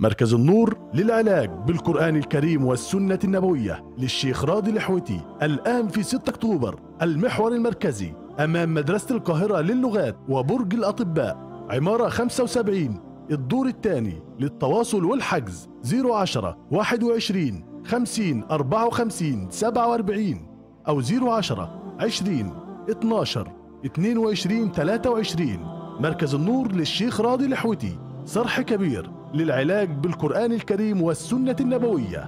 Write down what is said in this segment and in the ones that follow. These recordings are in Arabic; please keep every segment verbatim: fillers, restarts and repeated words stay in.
مركز النور للعلاج بالقرآن الكريم والسنة النبوية للشيخ راضي الحويتي، الآن في ستة أكتوبر، المحور المركزي أمام مدرسة القاهرة للغات وبرج الأطباء، عمارة خمسة وسبعين، الدور الثاني. للتواصل والحجز صفر عشرة واحد وعشرين خمسين أربعة وخمسين سبعة وأربعين أو صفر عشرة عشرين اتناشر اتنين وعشرين تلاتة وعشرين. مركز النور للشيخ راضي الحويتي، صرح كبير للعلاج بالقرآن الكريم والسنة النبوية.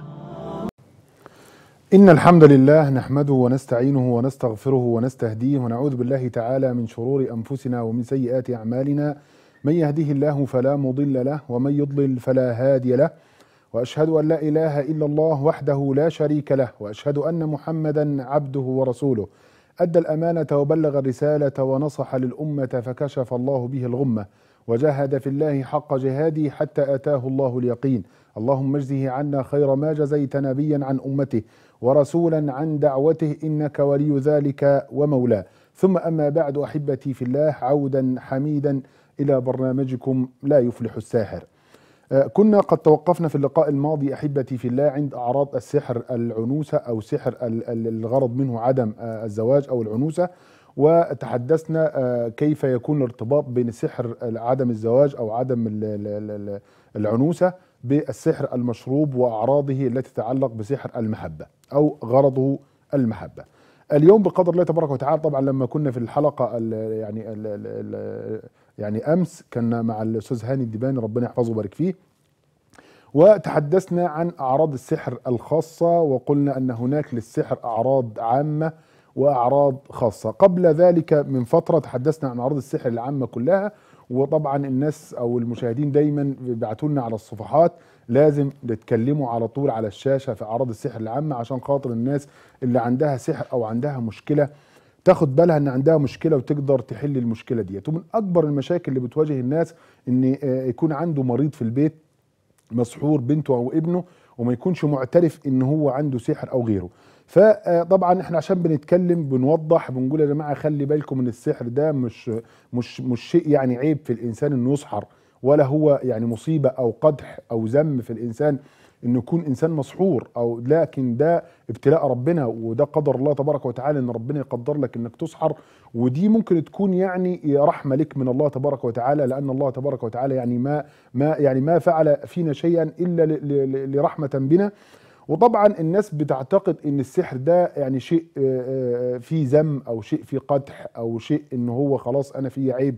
إن الحمد لله نحمده ونستعينه ونستغفره ونستهديه ونعوذ بالله تعالى من شرور أنفسنا ومن سيئات أعمالنا. من يهده الله فلا مضل له ومن يضلل فلا هادي له، وأشهد أن لا إله إلا الله وحده لا شريك له، وأشهد أن محمدا عبده ورسوله. أدى الأمانة وبلغ الرسالة ونصح للأمة فكشف الله به الغمة، وجاهد في الله حق جهاده حتى آتاه الله اليقين. اللهم اجزه عنا خير ما جزيت نبيا عن أمته ورسولا عن دعوته، إنك ولي ذلك ومولاه. ثم أما بعد، أحبتي في الله، عودا حميدا إلى برنامجكم لا يفلح الساحر. كنا قد توقفنا في اللقاء الماضي أحبتي في الله عند أعراض السحر العنوسة أو سحر الغرض منه عدم الزواج أو العنوسة، وتحدثنا كيف يكون الارتباط بين سحر عدم الزواج أو عدم العنوسة بالسحر المشروب وأعراضه التي تتعلق بسحر المحبة أو غرضه المحبة. اليوم بقدر الله تبارك وتعالى، طبعا لما كنا في الحلقة ال يعني ال ال يعني أمس كنا مع الأستاذ هاني الدباني ربنا يحفظه ويبارك فيه، وتحدثنا عن أعراض السحر الخاصة، وقلنا أن هناك للسحر أعراض عامة وأعراض خاصة. قبل ذلك من فترة تحدثنا عن أعراض السحر العامة كلها، وطبعا الناس أو المشاهدين دايما بيبعتوا لنا على الصفحات لازم نتكلموا على طول على الشاشة في أعراض السحر العامة، عشان خاطر الناس اللي عندها سحر أو عندها مشكلة تاخد بالها ان عندها مشكله وتقدر تحل المشكله ديت. ومن اكبر المشاكل اللي بتواجه الناس ان يكون عنده مريض في البيت مسحور، بنته او ابنه، وما يكونش معترف ان هو عنده سحر او غيره. فطبعا احنا عشان بنتكلم بنوضح بنقول يا جماعه خلي بالكم ان السحر ده مش مش مش شيء يعني عيب في الانسان انه يسحر، ولا هو يعني مصيبه او قدح او ذم في الانسان انه يكون انسان مسحور، او لكن ده ابتلاء ربنا، وده قدر الله تبارك وتعالى ان ربنا يقدر لك انك تسحر، ودي ممكن تكون يعني رحمه لك من الله تبارك وتعالى، لان الله تبارك وتعالى يعني ما ما يعني ما فعل فينا شيئا الا لرحمه بنا. وطبعا الناس بتعتقد ان السحر ده يعني شيء فيه ذم او شيء فيه قدح او شيء ان هو خلاص انا فيه عيب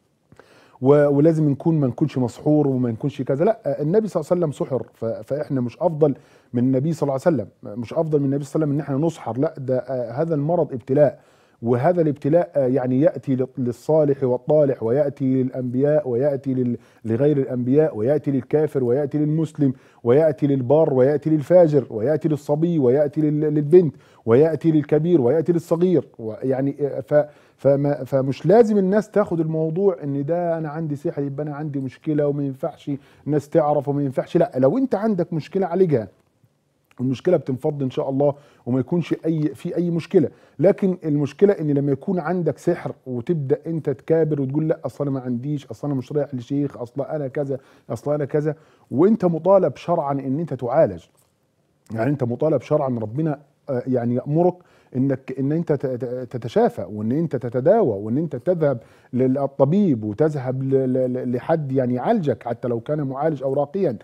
ولازم نكون ما نكونش مسحور وما نكونش كذا. لا، النبي صلى الله عليه وسلم سحر، فاحنا مش افضل من النبي صلى الله عليه وسلم، مش افضل من النبي صلى الله عليه وسلم ان احنا نسحر. لا، ده هذا المرض ابتلاء، وهذا الابتلاء يعني ياتي للصالح والطالح، وياتي للانبياء، وياتي لغير الانبياء، وياتي للكافر، وياتي للمسلم، وياتي للبار، وياتي للفاجر، وياتي للصبي، وياتي للبنت، وياتي للكبير، وياتي للصغير. يعني ف فما فمش لازم الناس تاخد الموضوع ان ده انا عندي سحر يبقى انا عندي مشكله وما ينفعش الناس تعرف وما ينفعش. لا، لو انت عندك مشكله عالجها، المشكله بتنفض ان شاء الله وما يكونش اي في اي مشكله. لكن المشكله ان لما يكون عندك سحر وتبدا انت تكابر وتقول لا اصل انا ما عنديش، اصل انا مش رايح لشيخ، اصل انا كذا، اصل انا كذا، وانت مطالب شرعا ان انت تعالج. يعني انت مطالب شرعا، ربنا يعني يامرك انك ان انت تتشافى، وان انت تتداوى، وان انت تذهب للطبيب وتذهب لحد يعني يعالجك حتى لو كان معالج او راقيا.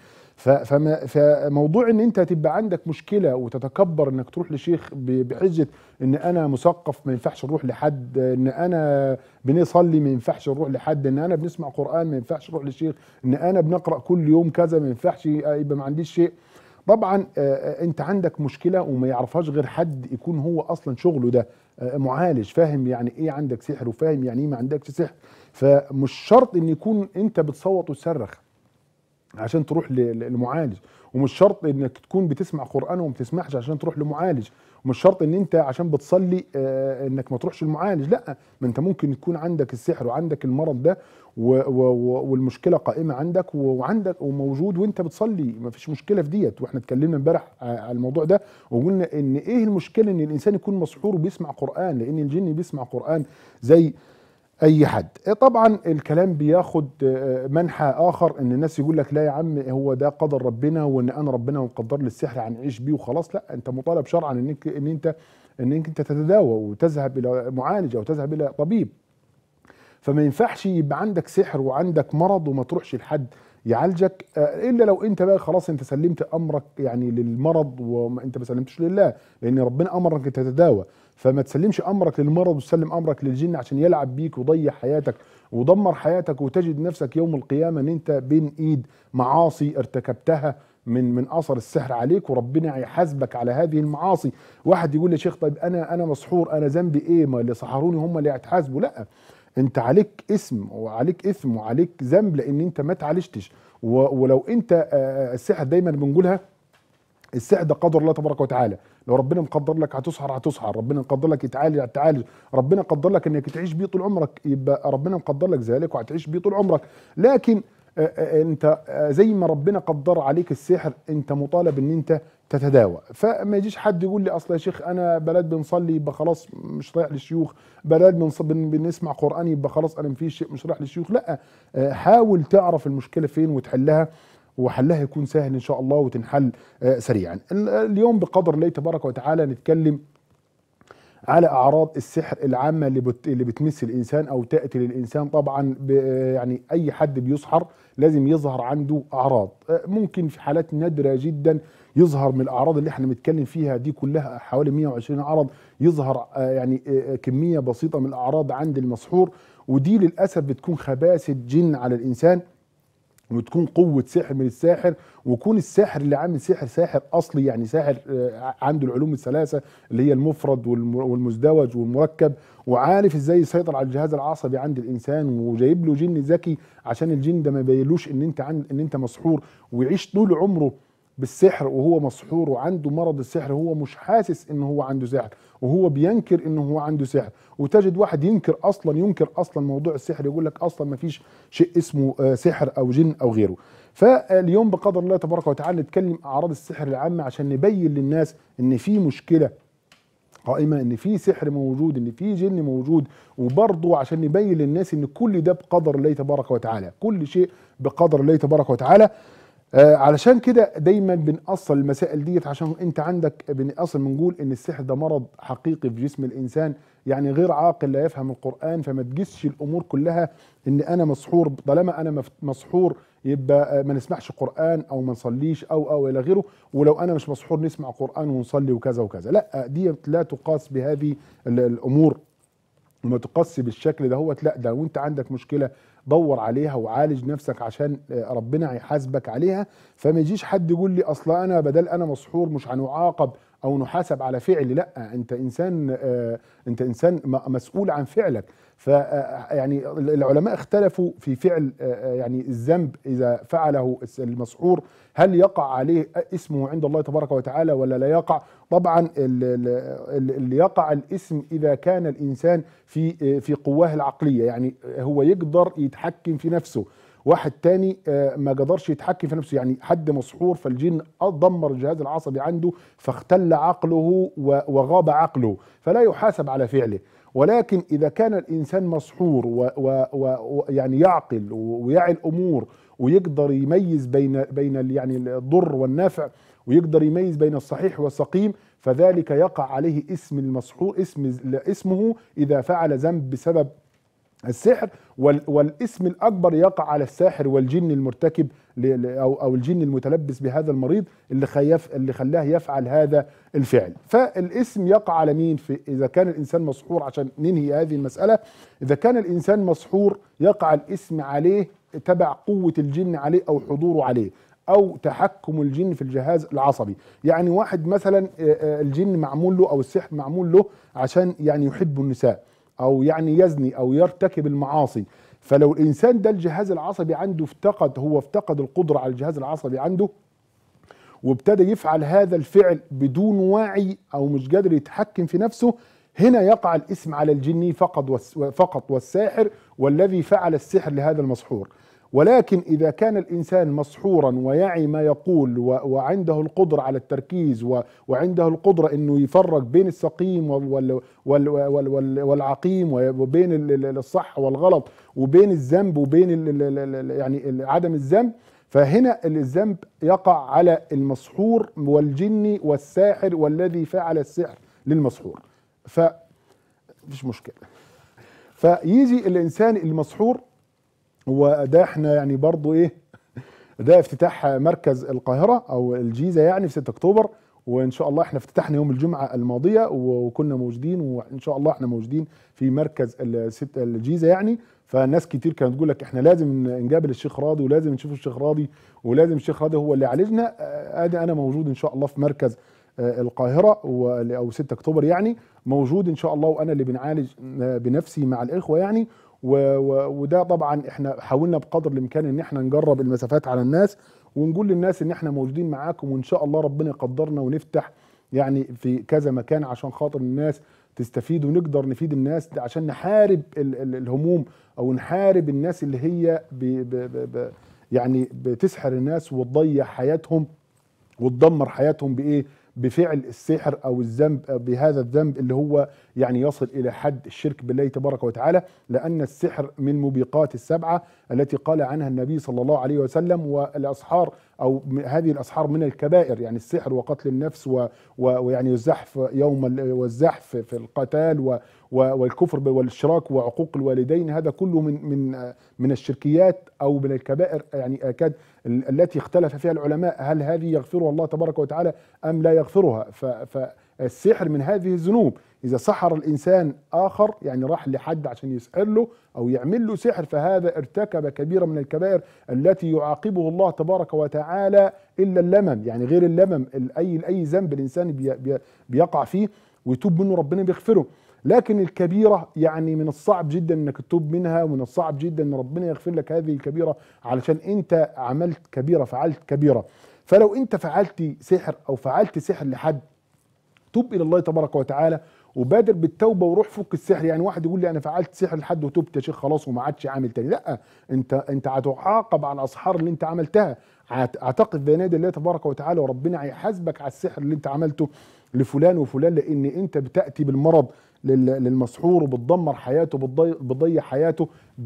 فموضوع ان انت تبقى عندك مشكله وتتكبر انك تروح لشيخ بحجه ان انا مثقف ما ينفعش نروح لحد، ان انا بنصلي ما ينفعش نروح لحد، ان انا بنسمع قران ما ينفعش نروح لشيخ، ان انا بنقرا كل يوم كذا ما ينفعش يبقى ما عنديش شيء. طبعا انت عندك مشكله وما يعرفهاش غير حد يكون هو اصلا شغله ده معالج، فاهم يعني ايه عندك سحر وفاهم يعني ايه ما عندكش سحر. فمش شرط ان يكون انت بتصوت وتصرخ عشان تروح لمعالج، ومش شرط انك تكون بتسمع قرآن وما بتسمعش عشان تروح لمعالج، ومش شرط ان انت عشان بتصلي آه انك ما تروحش للمعالج. لا، ما انت ممكن يكون عندك السحر وعندك المرض ده والمشكله قائمه عندك وعندك وموجود وانت بتصلي، ما فيش مشكله في ديت. واحنا اتكلمنا امبارح على الموضوع ده وقلنا ان ايه المشكله ان الانسان يكون مسحور وبيسمع قرآن، لان الجن بيسمع قرآن زي اي حد. طبعا الكلام بياخد منحى اخر، ان الناس يقول لك لا يا عم هو ده قدر ربنا، وان انا ربنا مقدر لي السحر هنعيش بيه وخلاص. لا، انت مطالب شرعا انك ان انت انك انت تتداوى وتذهب الى معالج او تذهب الى طبيب. فما ينفعش يبقى عندك سحر وعندك مرض وما تروحش لحد يعالجك، الا لو انت بقى خلاص انت سلمت امرك يعني للمرض وانت ما سلمتش لله، لان ربنا امرك انت تتداوى. فما تسلمش امرك للمرض وتسلم امرك للجن عشان يلعب بيك ويضيع حياتك ودمر حياتك، وتجد نفسك يوم القيامه ان انت بين ايد معاصي ارتكبتها من من اثر السحر عليك، وربنا هيحاسبك على هذه المعاصي. واحد يقول لي يا شيخ طيب انا انا مسحور، انا ذنبي ايه؟ ما اللي سحروني هم اللي هيتحاسبوا. لا، انت عليك اسم وعليك اثم وعليك ذنب لان انت ما تعالجتش. ولو انت السحر دايما بنقولها، السحر ده قدر الله تبارك وتعالى. لو ربنا مقدر لك هتسحر هتسحر، ربنا مقدر لك تعالج هتعالج، ربنا قدر لك انك تعيش بيه طول عمرك يبقى ربنا مقدر لك ذلك وهتعيش بيه طول عمرك. لكن انت زي ما ربنا قدر عليك السحر انت مطالب ان انت تتداوى. فما يجيش حد يقول لي اصل يا شيخ انا بلد بنصلي يبقى خلاص مش رايح للشيوخ، بلد بنسمع قران يبقى خلاص انا مفيش شيء مش رايح للشيوخ. لا، حاول تعرف المشكله فين وتحلها، وحلها يكون سهل ان شاء الله وتنحل سريعا. اليوم بقدر الله تبارك وتعالى نتكلم على اعراض السحر العامه اللي بت... اللي بتمس الانسان او تاتي للانسان. طبعا ب... يعني اي حد بيسحر لازم يظهر عنده اعراض، ممكن في حالات نادره جدا يظهر من الاعراض اللي احنا بنتكلم فيها دي كلها حوالي مئة وعشرين عرض، يظهر يعني كميه بسيطه من الاعراض عند المسحور، ودي للاسف بتكون خباثه جن على الانسان وتكون قوة سحر من الساحر، ويكون الساحر اللي عامل سحر ساحر أصلي، يعني ساحر عنده العلوم الثلاثة اللي هي المفرد والمزدوج والمركب، وعارف ازاي يسيطر على الجهاز العصبي عند الإنسان، وجايب له جن ذكي عشان الجن ده ما يبينلوش ان انت عن ان انت مسحور، ويعيش طول عمره بالسحر وهو مسحور وعنده مرض السحر، هو مش حاسس ان هو عنده سحر وهو بينكر ان هو عنده سحر. وتجد واحد ينكر اصلا ينكر اصلا موضوع السحر، يقول لك اصلا ما فيش شيء اسمه سحر او جن او غيره. فاليوم بقدر الله تبارك وتعالى نتكلم اعراض السحر العامه عشان نبين للناس ان في مشكله قائمه، ان في سحر موجود، ان في جن موجود، وبرضه عشان نبين للناس ان كل ده بقدر الله تبارك وتعالى، كل شيء بقدر الله تبارك وتعالى. آه علشان كده دايما بنأصل المسائل ديت، عشان انت عندك بنأصل بنقول ان السحر ده مرض حقيقي في جسم الانسان، يعني غير عاقل لا يفهم القرآن، فما تقيسش الامور كلها ان انا مسحور، طالما انا مسحور يبقى ما نسمعش قرآن او ما نصليش او او الى غيره، ولو انا مش مسحور نسمع قرآن ونصلي وكذا وكذا. لا، دي لا تقاس بهذه الامور وما تقاس بالشكل دهوت. لا، ده وانت عندك مشكله دور عليها وعالج نفسك عشان ربنا هيحاسبك عليها. فما يجيش حد يقول لي اصل انا بدل انا مسحور مش هنعاقب او نحاسب على فعلي. لا، انت انسان انت انسان مسؤول عن فعلك. ف يعني العلماء اختلفوا في فعل يعني الذنب اذا فعله المسحور، هل يقع عليه اسمه عند الله تبارك وتعالى ولا لا يقع؟ طبعا اللي يقع الاسم اذا كان الانسان في في قواه العقليه، يعني هو يقدر يتحكم في نفسه. واحد تاني ما قدرش يتحكم في نفسه، يعني حد مسحور فالجن دمر الجهاز العصبي عنده فاختل عقله وغاب عقله، فلا يحاسب على فعله. ولكن إذا كان الإنسان مسحور ويعني يعقل ويعي الأمور ويقدر يميز بين بين يعني الضر والنفع، ويقدر يميز بين الصحيح والسقيم، فذلك يقع عليه اسم المسحور، اسم اسمه إذا فعل ذنب بسبب السحر. والاسم الأكبر يقع على الساحر والجن المرتكب أو أو الجن المتلبس بهذا المريض اللي خيف اللي خلاه يفعل هذا الفعل. فالاسم يقع على مين؟ في إذا كان الإنسان مسحور، عشان ننهي هذه المسألة، إذا كان الإنسان مسحور يقع الاسم عليه تبع قوة الجن عليه أو حضوره عليه أو تحكم الجن في الجهاز العصبي. يعني واحد مثلا الجن معمول له أو السحر معمول له عشان يعني يحب النساء أو يعني يزني أو يرتكب المعاصي، فلو الإنسان ده الجهاز العصبي عنده افتقد هو افتقد القدرة على الجهاز العصبي عنده وابتدى يفعل هذا الفعل بدون وعي أو مش قادر يتحكم في نفسه، هنا يقع الاسم على الجني فقط فقط والساحر والذي فعل السحر لهذا المسحور. ولكن إذا كان الإنسان مسحورا ويعي ما يقول وعنده القدرة على التركيز وعنده القدرة أنه يفرق بين السقيم والعقيم وبين الصح والغلط وبين الذنب وبين يعني عدم الذنب، فهنا الذنب يقع على المسحور والجني والساحر والذي فعل السحر للمسحور، فمفيش مشكلة. فيجي الإنسان المسحور، وده احنا يعني برضو ايه، ده افتتاح مركز القاهرة او الجيزة يعني في ستة اكتوبر، وان شاء الله احنا افتتحنا يوم الجمعة الماضية وكنا موجودين، وان شاء الله احنا موجودين في مركز الجيزة يعني. فناس كتير كانت تقول لك احنا لازم نقابل الشيخ راضي ولازم نشوف الشيخ راضي ولازم الشيخ راضي هو اللي يعالجنا. ادي انا موجود ان شاء الله في مركز القاهرة او ستة اكتوبر يعني، موجود ان شاء الله، وانا اللي بنعالج بنفسي مع الاخوة يعني. وده طبعا احنا حاولنا بقدر الامكان ان احنا نجرب المسافات على الناس ونقول للناس ان احنا موجودين معاكم، وان شاء الله ربنا يقدرنا ونفتح يعني في كذا مكان عشان خاطر الناس تستفيد ونقدر نفيد الناس، عشان نحارب الهموم او نحارب الناس اللي هي ب ب ب يعني بتسحر الناس وتضيع حياتهم وتدمر حياتهم بايه؟ بفعل السحر او الذنب، بهذا الذنب اللي هو يعني يصل الى حد الشرك بالله تبارك وتعالى، لان السحر من موبقات السبعه التي قال عنها النبي صلى الله عليه وسلم. والاسحار او هذه الاسحار من الكبائر، يعني السحر وقتل النفس ويعني الزحف يوم والزحف في القتال والكفر والاشراك وعقوق الوالدين، هذا كله من من من الشركيات او من الكبائر يعني اكاد التي اختلف فيها العلماء هل هذه يغفرها الله تبارك وتعالى ام لا يغفرها. فالسحر من هذه الذنوب، اذا سحر الانسان اخر يعني راح لحد عشان يسحر له او يعمل له سحر، فهذا ارتكب كبيره من الكبائر التي يعاقبه الله تبارك وتعالى الا اللمم، يعني غير اللمم اي اي ذنب الانسان بي بي بيقع فيه ويتوب منه ربنا بيغفره. لكن الكبيرة يعني من الصعب جدا انك تتوب منها، ومن الصعب جدا ان ربنا يغفر لك هذه الكبيرة علشان انت عملت كبيرة، فعلت كبيرة. فلو انت فعلت سحر او فعلت سحر لحد، توب الى الله تبارك وتعالى وبادر بالتوبة وروح فك السحر. يعني واحد يقول لي انا فعلت سحر لحد وتوبت يا شيخ خلاص وما عادش عامل تاني، لا، انت انت هتعاقب على الاسحار اللي انت عملتها، هتقف بين يدي الله تبارك وتعالى وربنا هيحاسبك على السحر اللي انت عملته لفلان وفلان، لان انت بتأتي بالمرض للمسحور وبتدمر حياته، بتضيع حياته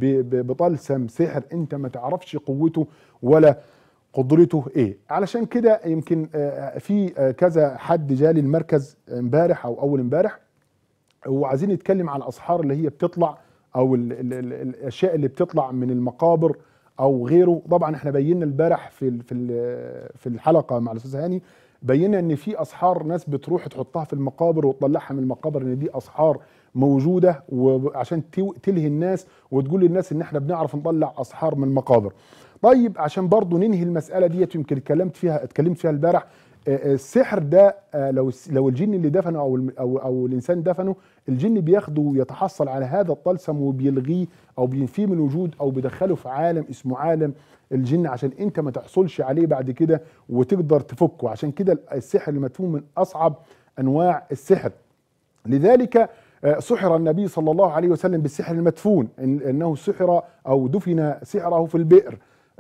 بطلسم سحر انت ما تعرفش قوته ولا قدرته ايه. علشان كده يمكن في كذا حد جالي المركز امبارح او اول امبارح وعايزين نتكلم على الاسحار اللي هي بتطلع او ال ال ال الاشياء اللي بتطلع من المقابر او غيره. طبعا احنا بينا البارح في في في الحلقه مع الاستاذ هاني، بينا ان في اسحار ناس بتروح تحطها في المقابر وتطلعها من المقابر ان دي اسحار موجوده، وعشان تلهي الناس وتقول للناس ان احنا بنعرف نطلع اسحار من المقابر. طيب عشان برضو ننهي المساله ديت، يمكن اتكلمت فيها اتكلمت فيها البارح، السحر ده لو لو الجن اللي دفنه او او او الانسان دفنه، الجن بياخده ويتحصل على هذا الطلسم وبيلغيه او بينفيه من الوجود او بيدخله في عالم اسمه عالم الجن عشان انت ما تحصلش عليه بعد كده وتقدر تفكه. عشان كده السحر المدفون من اصعب انواع السحر. لذلك سحر النبي صلى الله عليه وسلم بالسحر المدفون، انه سحر او دفن سحره في البئر،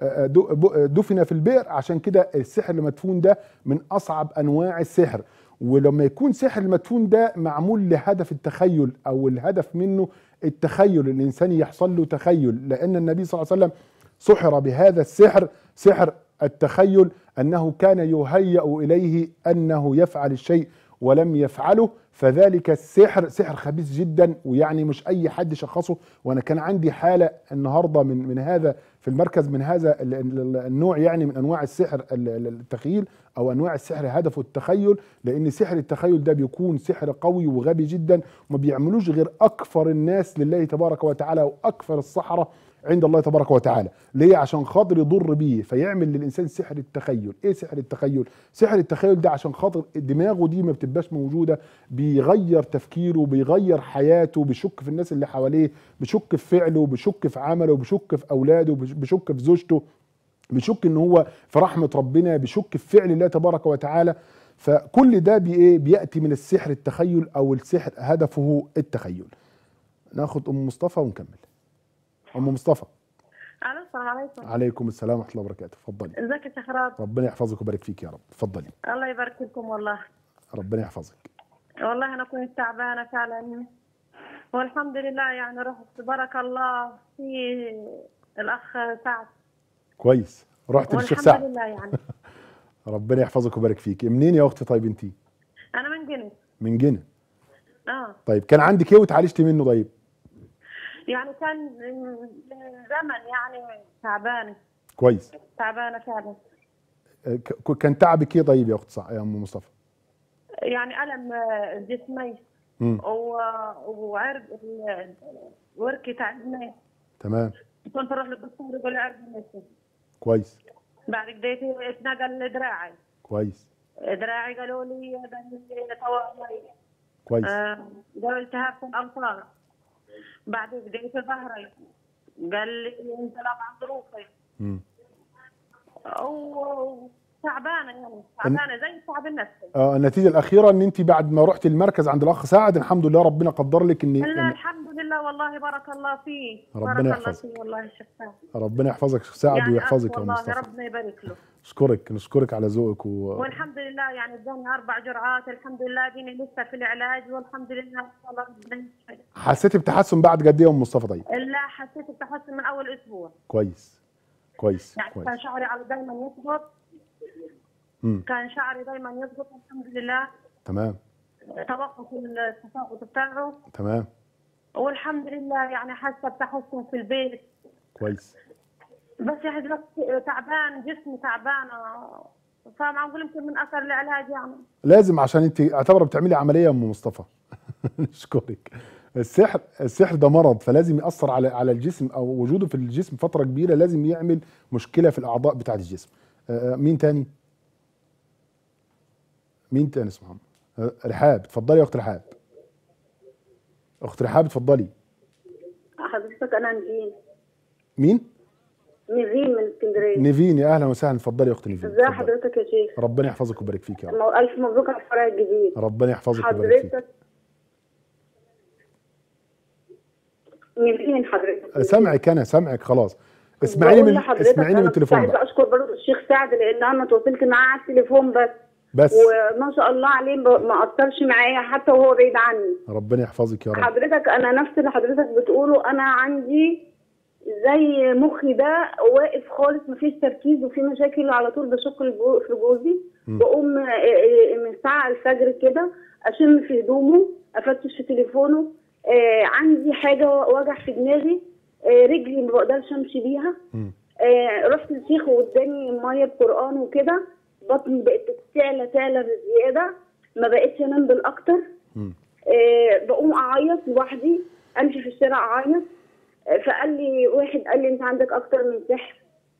دفن في البئر. عشان كده السحر المدفون ده من اصعب انواع السحر. ولما يكون سحر المدفون ده معمول لهدف التخيل او الهدف منه التخيل، الانسان يحصل له تخيل، لان النبي صلى الله عليه وسلم سحر بهذا السحر، سحر التخيل، انه كان يهيأ اليه انه يفعل الشيء ولم يفعله، فذلك السحر سحر خبيث جدا، ويعني مش اي حد شخصه. وانا كان عندي حاله النهارده من من هذا في المركز من هذا النوع يعني من انواع السحر التخيل او انواع السحر هدفه التخيل، لان سحر التخيل ده بيكون سحر قوي وغبي جدا وما بيعملوش غير اكثر الناس لله تبارك وتعالى واكثر السحره عند الله تبارك وتعالى. ليه؟ عشان خاطر يضر بيه فيعمل للانسان سحر التخيل. ايه سحر التخيل؟ سحر التخيل ده عشان خاطر دماغه دي ما بتبقاش موجوده، بيغير تفكيره، بيغير حياته، بيشك في الناس اللي حواليه، بيشك في فعله، بيشك في عمله، بيشك في اولاده، بيشك في زوجته، بيشك ان هو في رحمه ربنا، بيشك في فعل الله تبارك وتعالى. فكل ده بي بياتي من السحر التخيل او السحر هدفه التخيل. ناخد ام مصطفى ونكمل. ام مصطفى. الو السلام عليكم. عليكم السلام ورحمه الله وبركاته. اتفضلي. ازيك يا شيخ راضي؟ ربنا يحفظك ويبارك فيك يا رب. اتفضلي. الله يبارك فيكم والله. ربنا يحفظك. والله انا كنت تعبانه فعلا، والحمد لله يعني رحت بارك الله في الاخ سعد. كويس، رحت للشيخ والحمد سعد. لله يعني. ربنا يحفظك ويبارك فيك. منين يا اختي طيب انتي؟ انا من جنة. من جنة. اه طيب كان عندك ايه وتعالجتي منه طيب؟ يعني كان من زمن يعني تعبانه. كويس. تعبانه فعلا. ك- كان تعبك ايه طيب يا اخت سع- يا ام مصطفى؟ يعني الم آه، جسمي امم و- وعرق ال- وركي تعبني. تمام. كنت اروح للدكتور يقول لي عرق النسي. كويس. بعد كده اتنقل لدراعي. كويس. دراعي قالوا لي ده اللي طوالي. كويس. آه، قالوا التهاب في الاوتار. بعد كده في ظهري قال لي انزلاق عن ظروفي. امم وتعبانه يعني تعبانه زي التعب النفسي. اه النتيجه الاخيره ان انت بعد ما رحت المركز عند الاخ سعد الحمد لله ربنا قدر لك ان لا إن- الحمد لله والله بارك الله فيه. ربنا بارك الله يحفظك. فيه والله يا شيخ سعد. ربنا يحفظك يا شيخ سعد يعني ويحفظك يا والله مصطفى. ربنا يبارك له. نشكرك نشكرك على ذوقك و... والحمد لله يعني اداني اربع جرعات الحمد لله ديني لسه في العلاج والحمد لله ان شاء الله ربنا يشفي. حسيتي بتحسن بعد قد ايه يا ام مصطفى طيب؟ لا حسيت بتحسن من اول اسبوع. كويس كويس يعني كويس. كان شعري على دايما يسقط. امم كان شعري دايما يسقط الحمد لله. تمام توقف التساقط بتاعه. تمام والحمد لله يعني حاسه بتحسن في البيت. كويس. بس يا حضرتك تعبان جسمي تعبان فمعقول يمكن من اثر العلاج يعني. لازم عشان انت اعتبر بتعملي عمليه يا ام مصطفى. نشكرك. السحر السحر ده مرض فلازم ياثر على على الجسم او وجوده في الجسم فتره كبيره لازم يعمل مشكله في الاعضاء بتاعه الجسم. آه، آه، مين تاني؟ مين تاني اسمها؟ آه، رحاب. اتفضلي يا اخت رحاب. اخت رحاب اتفضلي. حضرتك انا نيفين. مين؟ نيفين من اسكندريه. نيفين يا اهلا وسهلا. اتفضلي يا اخت نيفين. ازي اتفضلي. حضرتك يا شيخ؟ ربنا يحفظك ويبارك فيك يا رب. مو- الف مبروك على الفرع الجديد. ربنا يحفظك ويبارك فيك. حضرتك نيفين حضرتك. سامعك انا سامعك خلاص. اسمعيني بقول من لحضرتك اسمعيني من أنا التليفون كنت بقى. عايزه اشكر برضه الشيخ سعد لان انا تواصلت معاه على التليفون بس. بس وما شاء الله عليه ب- ما اثرش معايا حتى وهو بعيد عني. ربنا يحفظك يا رب. حضرتك انا نفس اللي حضرتك بتقوله انا عندي زي مخي ده واقف خالص مفيش تركيز وفي مشاكل على طول بشق الجو- في جوزي. م. بقوم آه، آه، من ساعة الفجر كده اشم في هدومه افتش في تليفونه. آه، عندي حاجة وجع في دماغي. آه، رجلي ما بقدرش امشي بيها. م. آه، رحت للشيخ واداني ميه بقران وكده. بطني بقت تعلى تعلى بزياده. ما بقتش انام بالاكتر. م. آه، بقوم اعيط لوحدي امشي في الشارع اعيط. آه، فقال لي واحد قال لي انت عندك اكتر من سحر.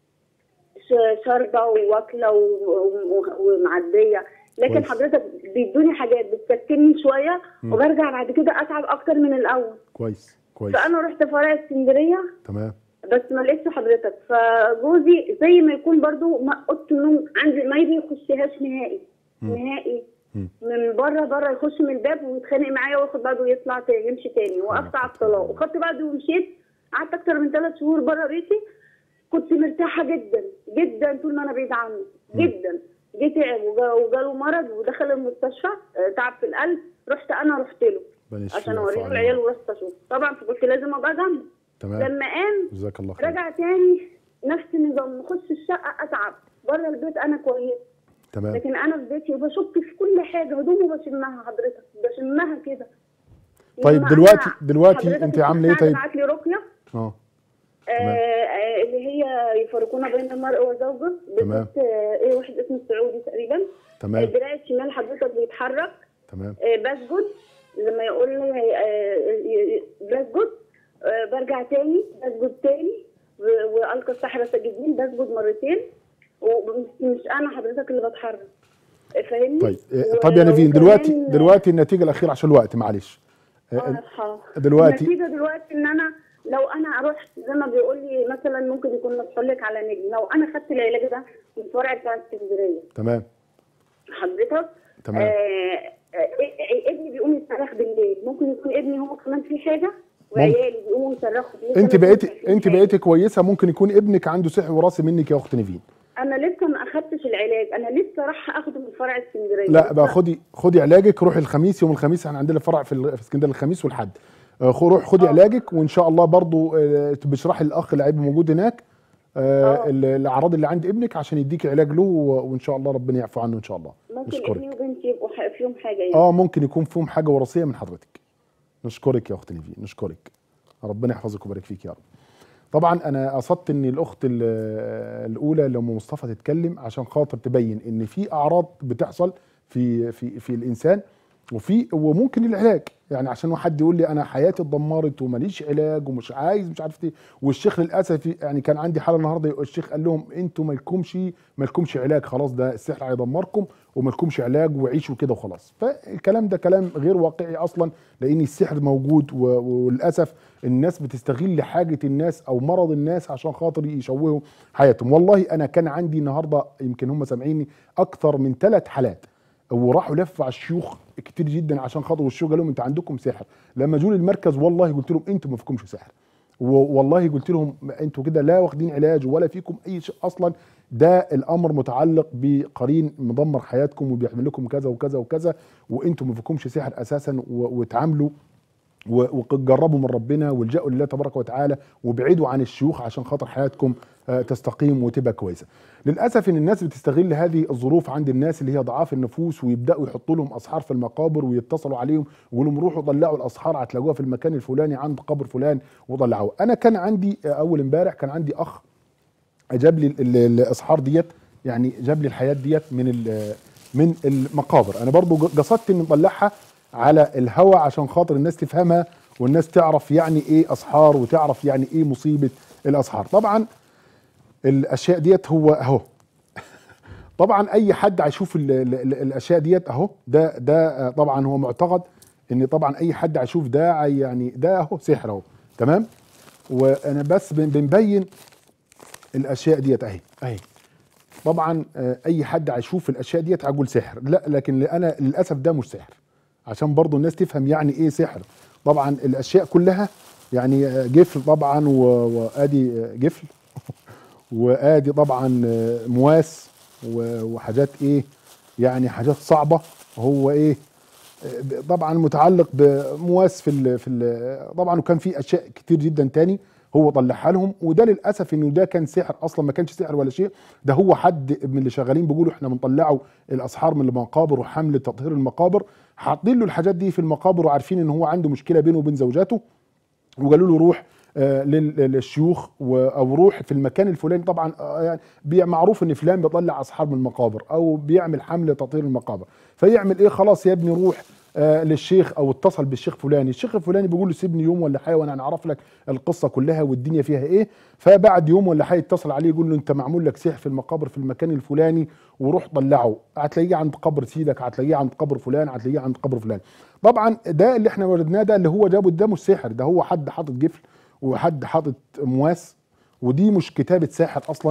ش- شاربه وواكله و- و- ومعديه. لكن كويس. حضرتك بيدوني حاجات بتسكنني شويه م. وبرجع بعد كده اتعب اكتر من الاول. كويس كويس. فانا رحت فرع اسكندريه تمام. بس ما لقيتش حضرتك. فجوزي زي ما يكون برضو ما اوضه النوم عندي ما يخشهاش نهائي. م. نهائي. م. من بره بره يخش من الباب ويتخانق معايا وياخد بعضه ويطلع تاني يمشي تاني. وقفت على الطلاق وخدت بعضي ومشيت. قعدت اكتر من ثلاث شهور بره بيتي. كنت مرتاحه جدا جدا طول ما انا بعيد عنه جدا. جه تعب وجا- وجاله مرض ودخل المستشفى. آه، تعب في القلب. رحت انا رحت له ربنا يشفيه عشان ويعفو اوريه عنه. العيال ورحت اشوف. طبعا فكنت لازم ابقى جنبه. تمام. لما قام جزاك الله خير. رجع تاني نفس النظام. نخش الشقه اتعب. بره البيت انا كويس. تمام. لكن انا في بيتي وبشك في كل حاجه. هدومه بشمها حضرتك بشمها كده. طيب لما دلوقتي أنا- دلوقتي حضرتك انت عامله ايه الشيخ سعد طيب؟ بعت لي رقيه. اه آه آه، اللي هي يفرقون بين المرء وزوجه. تمام. بست آه ايه واحد اسمه السعودي تقريبا. تمام. دراعي الشمال حضرتك بيتحرك. تمام. آه بسجد لما يقول لي آه بسجد. آه برجع تاني بسجد تاني و- والقى السحره ساجدين بسجد مرتين. ومش انا حضرتك اللي بتحرك. فاهمني؟ طيب إيه، و- طب يا نيفين وكمان- دلوقتي دلوقتي النتيجه الاخيره عشان الوقت معلش. اه آه، آه. دلوقتي النتيجه دلوقتي ان انا لو انا اروح زي ما بيقول لي مثلا ممكن يكون مسحول لك على نجم. لو انا خدت العلاج ده من الفرع بتاع اسكندريه تمام حضرتك. تمام. آه آه ابني بيقوم يصرخ بالليل. ممكن يكون ابني هو كمان في حاجه. وعيالي بيقوموا يصرخوا. انت بقيتي انت بقيتي كويسه، ممكن يكون ابنك عنده سحر وراثي منك يا اخت نيفين. انا لسه ما اخدتش العلاج، انا لسه راح اخده من فرع اسكندريه. لا بقى خدي خدي علاجك، روحي الخميس، يوم الخميس احنا عندنا فرع في اسكندريه الخميس والحد. روح خدي علاجك، وان شاء الله برضو بشرحي للاخ اللي هيبقى موجود هناك آه الاعراض اللي عند ابنك عشان يديك علاج له، وان شاء الله ربنا يعفو عنه ان شاء الله. ممكن ابني وبنتي يبقوا فيهم حاجه يعني؟ اه ممكن يكون فيهم حاجه وراثيه من حضرتك. نشكرك يا اخت نيفين، نشكرك، ربنا يحفظك ويبارك فيك يا رب. طبعا انا قصدت ان الاخت الاولى لما مصطفى تتكلم عشان خاطر تبين ان في اعراض بتحصل في في في الانسان، وفي وممكن العلاج، يعني عشان حد يقول لي انا حياتي اتدمرت وماليش علاج ومش عايز مش عارف ايه، والشيخ للاسف يعني كان عندي حاله النهارده الشيخ قال لهم انتوا مالكمش مالكمش علاج، خلاص ده السحر هيدمركم ومالكمش علاج وعيشوا كده وخلاص. فالكلام ده كلام غير واقعي اصلا، لان السحر موجود وللاسف الناس بتستغل حاجه الناس او مرض الناس عشان خاطر يشوهوا حياتهم. والله انا كان عندي النهارده يمكن هم سامعيني اكتر من ثلاث حالات، وراحوا لفوا على الشيوخ كتير جدا عشان خاطر، والشيوخ قال لهم انت عندكم سحر. لما جوا المركز والله قلت لهم انتوا ما فيكمش سحر، والله قلت لهم انتوا كده لا واخدين علاج ولا فيكم اي شيء اصلا، ده الامر متعلق بقرين مدمر حياتكم وبيعمل لكم كذا وكذا وكذا، وانتوا ما فيكمش سحر اساسا، وتعاملوا وجربوا من ربنا والجأوا لله تبارك وتعالى وابعدوا عن الشيوخ عشان خاطر حياتكم تستقيم وتبقى كويسه. للاسف ان الناس بتستغل هذه الظروف عند الناس اللي هي ضعاف النفوس، ويبداوا يحطوا لهم اسحار في المقابر ويتصلوا عليهم ويقولوا لهم روحوا طلعوا الاسحار هتلاقوها في المكان الفلاني عند قبر فلان وطلعوها. انا كان عندي اول امبارح كان عندي اخ جاب لي الاسحار ديت، يعني جاب لي الحياه ديت من من المقابر. انا برضو قصدت ان نطلعها على الهواء عشان خاطر الناس تفهمها والناس تعرف يعني ايه اسحار وتعرف يعني ايه مصيبه الاسحار. طبعا الاشياء ديت هو اهو طبعا اي حد هيشوف الاشياء ديت اهو، ده ده طبعا هو معتقد ان طبعا اي حد هيشوف ده يعني ده اهو سحر اهو، تمام. وانا بس بنبين الاشياء ديت اهي اهي. طبعا اي حد هيشوف الاشياء ديت هيقول سحر، لا لكن انا للاسف ده مش سحر عشان برضو الناس تفهم يعني ايه سحر. طبعا الاشياء كلها يعني جفل طبعا، وادي جفل وادي طبعا مواس وحاجات ايه يعني حاجات صعبه، هو ايه طبعا متعلق بمواس في ال في ال طبعا، وكان في اشياء كتير جدا تاني هو طلعها لهم، وده للاسف انه ده كان سحر اصلا، ما كانش سحر ولا شيء، ده هو حد من اللي شغالين بيقولوا احنا بنطلعوا الاسحار من المقابر وحمله تطهير المقابر، حاطين له الحاجات دي في المقابر وعارفين ان هو عنده مشكله بينه وبين زوجاته، وقالوا له روح آه للشيوخ او روح في المكان الفلاني. طبعا آه يعني معروف ان فلان بيطلع اسحار من المقابر او بيعمل حمله تطهير المقابر، فيعمل ايه؟ خلاص يا ابني روح آه للشيخ او اتصل بالشيخ فلاني، الشيخ الفلاني بيقول له سيبني يوم ولا حاجه وانا هنعرف لك القصه كلها والدنيا فيها ايه. فبعد يوم ولا حاجه يتصل عليه يقول له انت معمول لك سحر في المقابر في المكان الفلاني وروح طلعه، هتلاقيه عند قبر سيدك، هتلاقيه عند قبر فلان، هتلاقيه عند قبر فلان. طبعا ده اللي احنا وجدناه، ده اللي هو جابه ده مش سحر، ده هو حد حاطط جفل وحد حاطط مواس، ودي مش كتابه ساحر اصلا،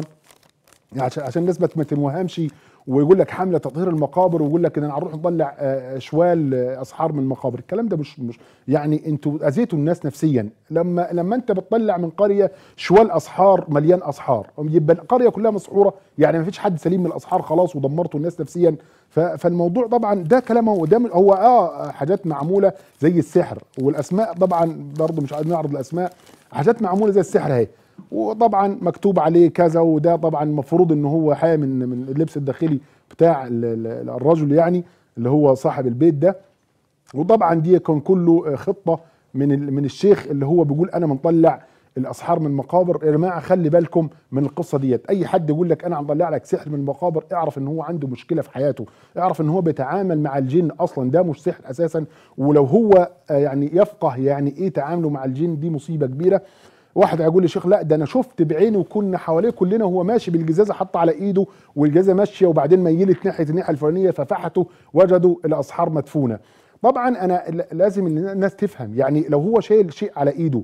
عشان عشان الناس ما تتوهمش ويقول لك حمله تطهير المقابر ويقول لك ان هنروح نطلع شوال اسحار من المقابر. الكلام ده مش مش يعني انتوا اذيتوا الناس نفسيا. لما لما انت بتطلع من قريه شوال اسحار مليان اسحار، يبقى القريه كلها مسحوره، يعني ما فيش حد سليم من الاسحار خلاص ودمرتوا الناس نفسيا. فالموضوع طبعا ده كلام هو ده هو اه حاجات معموله زي السحر، والاسماء طبعا برضه مش عايزين نعرض الاسماء، حاجات معموله زي السحر اهي، وطبعا مكتوب عليه كذا، وده طبعا المفروض ان هو حاجه من من اللبس الداخلي بتاع الرجل يعني اللي هو صاحب البيت ده. وطبعا دي كان كله خطه من من الشيخ اللي هو بيقول انا منطلع الاسحار من المقابر. يا جماعه خلي بالكم من القصه ديت، اي حد يقول لك انا هنطلع لك سحر من المقابر اعرف ان هو عنده مشكله في حياته، اعرف ان هو بيتعامل مع الجن اصلا، ده مش سحر اساسا. ولو هو يعني يفقه يعني ايه تعامله مع الجن دي مصيبه كبيره. واحد هيقول لي شيخ لا ده انا شفت بعيني وكنا حواليه كلنا وهو ماشي بالجزازه حط على ايده والجزازه ماشيه وبعدين ميلت ناحيه الناحيه الفلانيه ففحتوا وجدوا الاسحار مدفونه. طبعا انا لازم الناس تفهم، يعني لو هو شايل شيء على ايده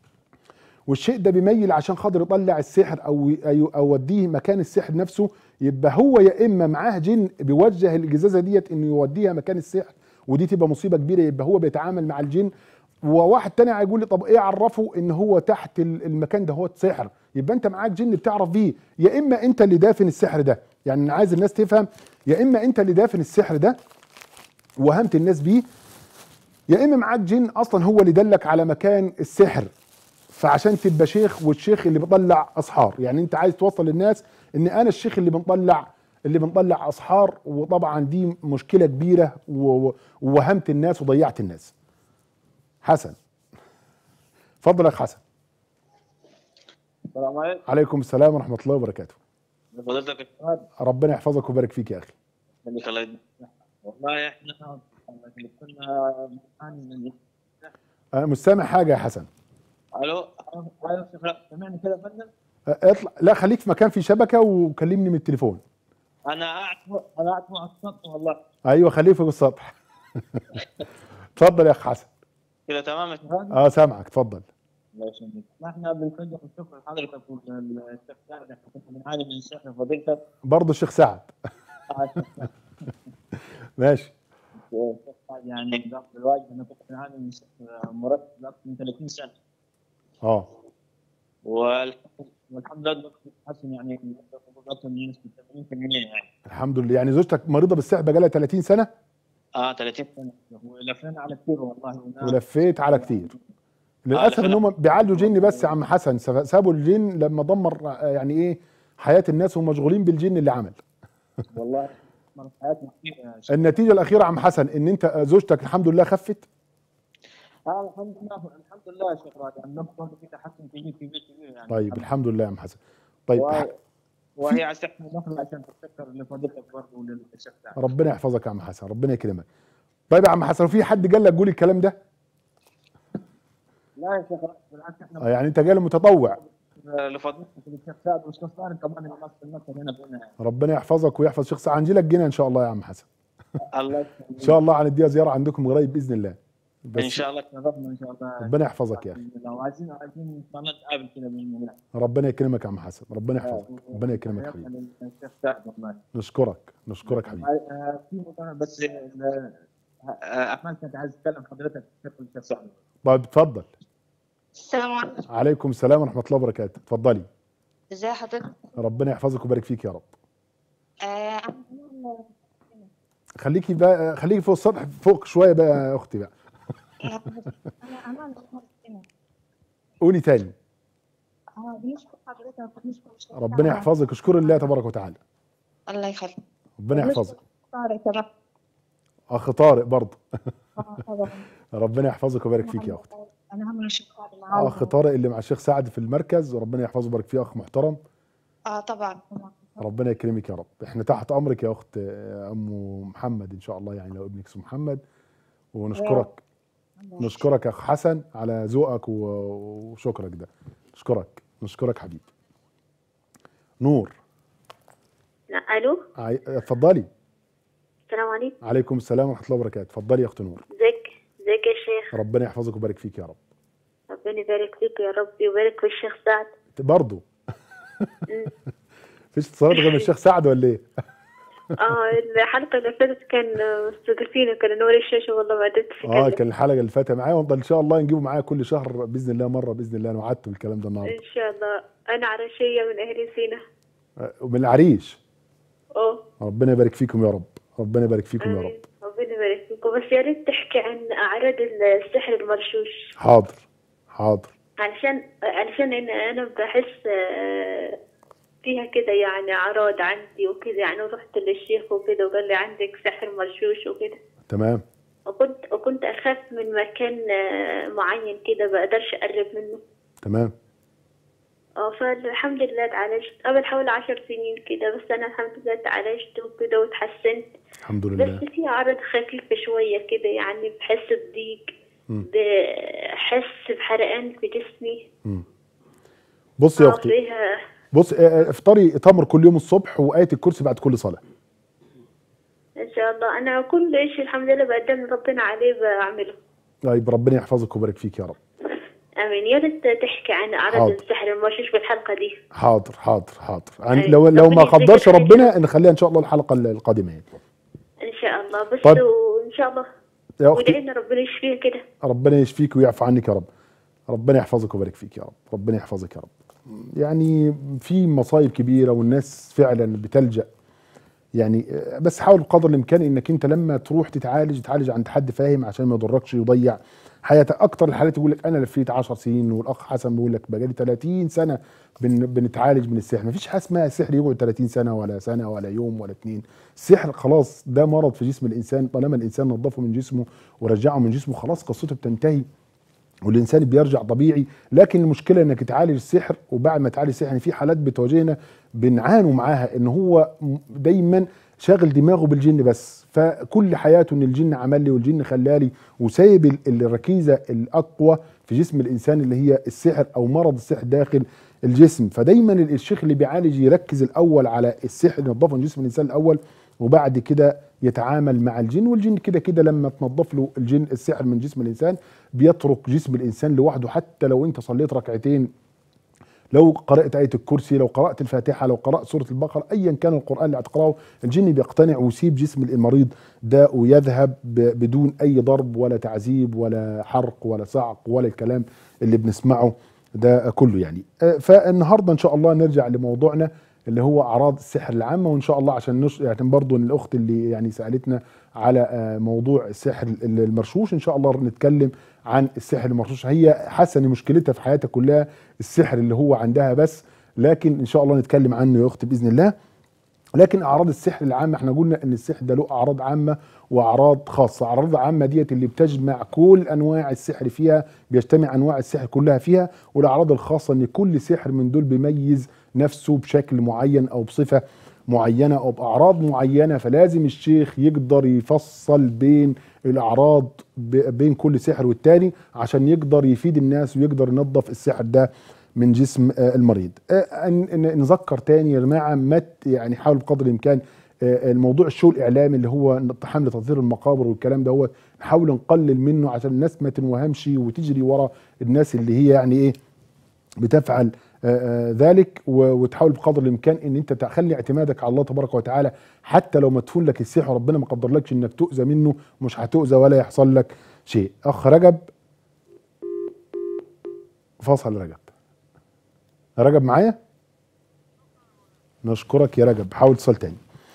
والشيء ده بيميل عشان خاطر يطلع السحر او او يوديه مكان السحر نفسه، يبقى هو يا اما معاه جن بيوجه الجزازه ديت انه يوديها مكان السحر، ودي تبقى مصيبه كبيره، يبقى هو بيتعامل مع الجن. وواحد تاني هيقول لي طب ايه عرفه ان هو تحت المكان ده هو سحر؟ يبقى انت معاك جن بتعرف بيه، يا اما انت اللي دافن السحر ده، يعني انا عايز الناس تفهم، يا اما انت اللي دافن السحر ده وهمت الناس بيه، يا اما معاك جن اصلا هو اللي دلك على مكان السحر، فعشان تبقى شيخ، والشيخ اللي بيطلع اسحار، يعني انت عايز توصل للناس ان انا الشيخ اللي بنطلع اللي بنطلع اسحار، وطبعا دي مشكله كبيره ووهمت الناس وضيعت الناس. حسن اتفضل يا اخ حسن. السلام عليكم. عليكم السلام ورحمه الله وبركاته. فضيلتك يا ربنا يحفظك ويبارك فيك يا اخي. الله يديك. والله احنا كنا انا مش سامع حاجه يا حسن. الو ايوه سامعني كده يا فندم؟ اطلع، لا خليك في مكان فيه شبكه وكلمني من التليفون. انا قاعد انا قاعد فوق السطح والله. ايوه خليك فوق السطح. اتفضل يا اخ حسن. كده تمام يا شيخ؟ اه سامعك اتفضل. الله يسلمك. احنا بنتوجه الشكر لحضرتك والشيخ سعد، احنا كنا بنعاني من الشيخ فضيلتك. برضه الشيخ سعد. ماشي. الشيخ سعد يعني ضغط الواجب، انا كنت بنعاني من الشيخ مرتب اكثر من ثلاثين سنه. اه. والحمد لله تحسن يعني اكثر من ثمانين بالمئة يعني. الحمد لله. يعني زوجتك مريضه بالسحر بقى لها ثلاثين سنه؟ اه ثلاثين سنه، ولفينا على كثير والله. ولفيت على كثير. للاسف ان هم بيعالجوا جن بس يا عم حسن، سابوا الجن لما دمر يعني ايه حياه الناس، ومشغولين بالجن اللي عمل. والله حياتنا كثير. النتيجه الاخيره يا عم حسن ان انت زوجتك الحمد لله خفت. اه الحمد لله الحمد لله يا شيخ راجع، النبض في تحسن كبير كبير كبير يعني. طيب الحمد لله يا عم حسن. طيب و... وهي عايزة تحكي مداخله عشان تتذكر لفضيلتك برضه وللشيخ سعد. ربنا يحفظك يا عم حسن، ربنا يكرمك. طيب يا عم حسن، في حد قال لك قول الكلام ده؟ لا يا شيخ بالعكس احنا آه يعني انت جاي متطوع لفضيلتك وللشيخ سعد والشيخ سعد كمان اللي ماسك المكتب هنا بينا يعني. ربنا يحفظك ويحفظ شيخ سعد. هنجي لك جينا ان شاء الله يا عم حسن. الله ان شاء الله هنديها زياره عندكم قريب باذن الله. بس ان شاء الله تشرفنا ان شاء الله. ربنا يحفظك يا اخي. لو عايزين عايزين ان شاء الله نتقابل كده باذن الله. ربنا يكرمك يا عم حسن، ربنا يحفظك، ربنا يكرمك حبيبي. الشيخ سعد والله. نشكرك نشكرك حبيبي. في موضوع بس احمد كنت عايز اتكلم حضرتك في الشيخ سعد. طيب اتفضل. السلام عليكم. عليكم السلام ورحمه الله وبركاته. اتفضلي. ازي حضرتك؟ ربنا يحفظك ويبارك فيك يا رب. آه خليكي بقى خليكي فوق السطح فوق شويه بقى يا اختي بقى. انا انا قولي تاني. اه بنشكر حضرتك وبنشكر الشيخ. ربنا يحفظك، اشكر الله تبارك وتعالى. الله يخليك. ربنا يحفظك. طارق تبع. اخ طارق برضه. اه طبعا. ربنا يحفظك ويبارك فيك يا اختي. انا هم الشيخ سعد معاهم. اخ طارق اللي مع الشيخ سعد في المركز، وربنا يحفظه ويبارك فيه، اخ محترم. اه طبعا طبعا. ربنا يكرمك يا رب. احنا تحت امرك يا اخت ام محمد ان شاء الله، يعني لو ابنك اسمه محمد. ونشكرك نشكرك يا اخ حسن على ذوقك وشكرك ده. نشكرك نشكرك حبيبي. نور. الو. اتفضلي. السلام عليكم. عليكم السلام ورحمه الله وبركاته. اتفضلي يا اخت نور. ازيك ازيك يا شيخ؟ ربنا يحفظك ويبارك فيك يا رب. ربنا يبارك فيك يا رب ويبارك في الشيخ سعد برضه. مفيش اتصالات غير من الشيخ سعد ولا ايه؟ اه الحلقه اللي فاتت كان مستضيفين وكان نور الشاشه والله ما قدرت اتكلم. اه كان الحلقه اللي فاتت معايا، ونفضل ان شاء الله نجيبه معايا كل شهر باذن الله مره باذن الله. انا وعدته الكلام ده النهارده ان شاء الله. انا عرشيه من اهل سينا. ومن العريش. اه ربنا يبارك فيكم يا رب. ربنا يبارك فيكم يا رب. ربنا يبارك فيكم. بس يا ريت تحكي عن اعراض السحر المرشوش. حاضر حاضر. علشان علشان ان انا بحس فيها كده يعني اعراض عندي وكده، يعني رحت للشيخ وكده وقال لي عندك سحر مرشوش وكده. تمام. وكنت وكنت اخاف من مكان معين كده ما اقدرش اقرب منه. تمام. اه فالحمد لله اتعالجت قبل حوالي عشر سنين كده، بس انا الحمد لله اتعالجت وكده واتحسنت الحمد لله. بس في اعراض خفيفه شويه كده، يعني بحس بضيق، بحس بحرقان في جسمي. امم بصي يا اختي، بص افطري تمر كل يوم الصبح وآية الكرسي بعد كل صلاة ان شاء الله. انا كل شيء الحمد لله بقدم ربنا عليه بعمله. طيب ربنا يحفظك ويبارك فيك يا رب. امين. يا ريت تحكي عن اعراض السحر المرشوش في الحلقه دي. حاضر حاضر حاضر. يعني لو لو ما قدرش ربنا نخليها ان شاء الله الحلقه القادمه يعني. ان شاء الله. بس طيب. ان شاء الله يا اختي ودعينا ربنا يشفيها كده. ربنا يشفيك ويعفو عنك يا رب. ربنا يحفظك ويبارك فيك يا رب. ربنا يحفظك يا رب. يعني في مصايب كبيره والناس فعلا بتلجأ، يعني بس حاول بقدر الامكان انك انت لما تروح تتعالج تتعالج عند حد فاهم عشان ما يضركش يضيع حياتك. اكتر الحالات يقول لك انا لفيت عشر سنين، والاخ حسن بيقول لك بقالي ثلاثين سنه بن بنتعالج من السحر. مفيش حاجه اسمها سحر يقعد ثلاثين سنه ولا سنه ولا يوم ولا اتنين. السحر خلاص ده مرض في جسم الانسان، طالما الانسان نظفه من جسمه ورجعه من جسمه خلاص قصته بتنتهي والانسان بيرجع طبيعي. لكن المشكله انك تعالج السحر، وبعد ما تعالج السحر يعني في حالات بتواجهنا بنعانوا معاها ان هو دايما شاغل دماغه بالجن بس، فكل حياته ان الجن عمل لي والجن خلالي، وسايب الركيزه الاقوى في جسم الانسان اللي هي السحر او مرض السحر داخل الجسم. فدايما الشيخ اللي بيعالج يركز الاول على السحر، ينظفه من جسم الانسان الاول وبعد كده يتعامل مع الجن. والجن كده كده لما تنظف له الجن السحر من جسم الانسان بيترك جسم الانسان لوحده. حتى لو انت صليت ركعتين، لو قرأت آية الكرسي، لو قرأت الفاتحة، لو قرأت سورة البقرة، أيا كان القرآن اللي هتقرأه الجن بيقتنع ويسيب جسم المريض ده ويذهب بدون أي ضرب ولا تعذيب ولا حرق ولا صعق ولا الكلام اللي بنسمعه ده كله يعني. فالنهارده إن شاء الله نرجع لموضوعنا اللي هو أعراض السحر العامة، وإن شاء الله عشان نش... يعني برضه الأخت اللي يعني سألتنا على موضوع السحر المرشوش، إن شاء الله نتكلم عن السحر المرشوش. هي حاسه ان مشكلتها في حياتها كلها السحر اللي هو عندها بس، لكن ان شاء الله نتكلم عنه يا اختي باذن الله. لكن اعراض السحر العامه احنا قلنا ان السحر ده له اعراض عامه واعراض خاصه. اعراض عامه ديت اللي بتجمع كل انواع السحر فيها، بيجتمع انواع السحر كلها فيها. والاعراض الخاصه ان كل سحر من دول بيميز نفسه بشكل معين او بصفه معينه او باعراض معينه، فلازم الشيخ يقدر يفصل بين الاعراض بين كل سحر والتاني عشان يقدر يفيد الناس ويقدر ينظف السحر ده من جسم المريض. نذكر تاني يا جماعه ما يعني حاول بقدر الامكان الموضوع الشو الاعلامي اللي هو حمله تطهير المقابر والكلام ده هو نحاول نقلل منه عشان الناس ما تنوهمش وتجري ورا الناس اللي هي يعني ايه بتفعل آآ ذلك، وتحاول بقدر الامكان ان انت تخلي اعتمادك على الله تبارك وتعالى. حتى لو مدفون لك السحر ربنا ما قدرلكش انك تؤذى منه، مش هتؤذى ولا يحصل لك شيء. اخ رجب فاصل. رجب رجب معايا؟ نشكرك يا رجب، حاول تصل تاني.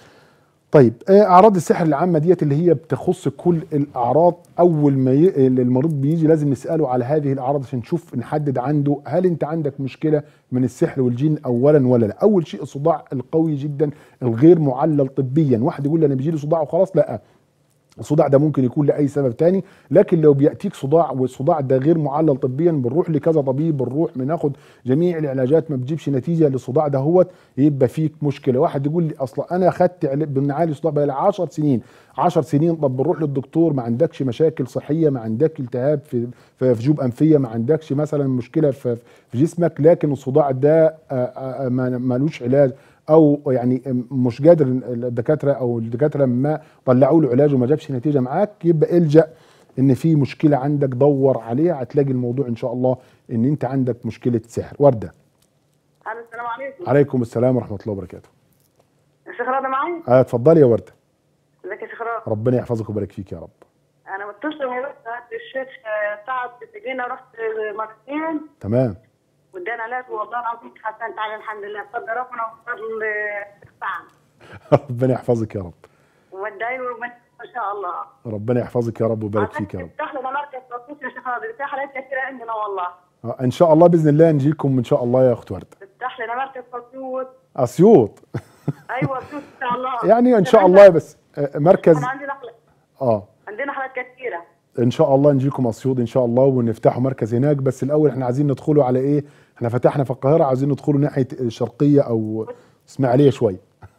طيب اعراض السحر العامه ديت اللي هي بتخص كل الاعراض. اول ما ي... المريض بيجي لازم نساله على هذه الاعراض عشان نشوف نحدد عنده هل انت عندك مشكله من السحر والجن اولا ولا لا. اول شيء الصداع القوي جدا الغير معلل طبيا. واحد يقول لي انا بيجي لي صداع وخلاص، لا، الصداع ده ممكن يكون لاي سبب تاني. لكن لو بياتيك صداع والصداع ده غير معلل طبيا بنروح لكذا طبيب، بنروح بناخد جميع العلاجات ما بتجيبش نتيجه للصداع ده هو يبقى فيك مشكله. واحد يقول لي اصلا انا خدت بنعالج صداع بقى لي عشر سنين عشر سنين. طب بنروح للدكتور ما عندكش مشاكل صحيه، ما عندك التهاب في في جيوب انفيه، ما عندكش مثلا مشكله في في جسمك، لكن الصداع ده مالوش علاج او يعني مش قادر الدكاتره او الدكاتره ما طلعوا له علاج وما جابش نتيجه معاك، يبقى الجا ان في مشكله عندك دور عليها هتلاقي الموضوع ان شاء الله ان انت عندك مشكله سحر. ورده. السلام عليكم. عليكم السلام ورحمه الله وبركاته. الشيخ راضي معايا؟ اه اتفضلي يا ورده. ازيك يا شيخ راضي؟ ربنا يحفظك ويبارك فيك يا رب. انا متصله بس الشيخ سعد بتجينا رحت مرتين. تمام. وادانا علاج والله العظيم اتحسنت عليه الحمد لله بفضل ربنا وبفضل سعد. ربنا يحفظك يا رب. وادعي له ما شاء الله. ربنا يحفظك يا رب ويبارك فيك يا رب. افتح لنا مركز تخصص يا شيخ راضي، في حالات كثيره عندنا والله. ان شاء الله باذن الله نجيكم ان شاء الله يا اخت ورده. افتح لنا مركز اسيوط. اسيوط. ايوه اسيوط ان شاء الله. يعني ان شاء الله بس مركز عندنا حالات. اه عندنا حالات كثيره. ان شاء الله نجيكم اسيوط ان شاء الله ونفتحوا مركز هناك. بس الاول احنا عايزين ندخلوا على ايه؟ احنا فتحنا في القاهره، عايزين ندخلوا ناحيه الشرقيه او اسماعيليه شويه.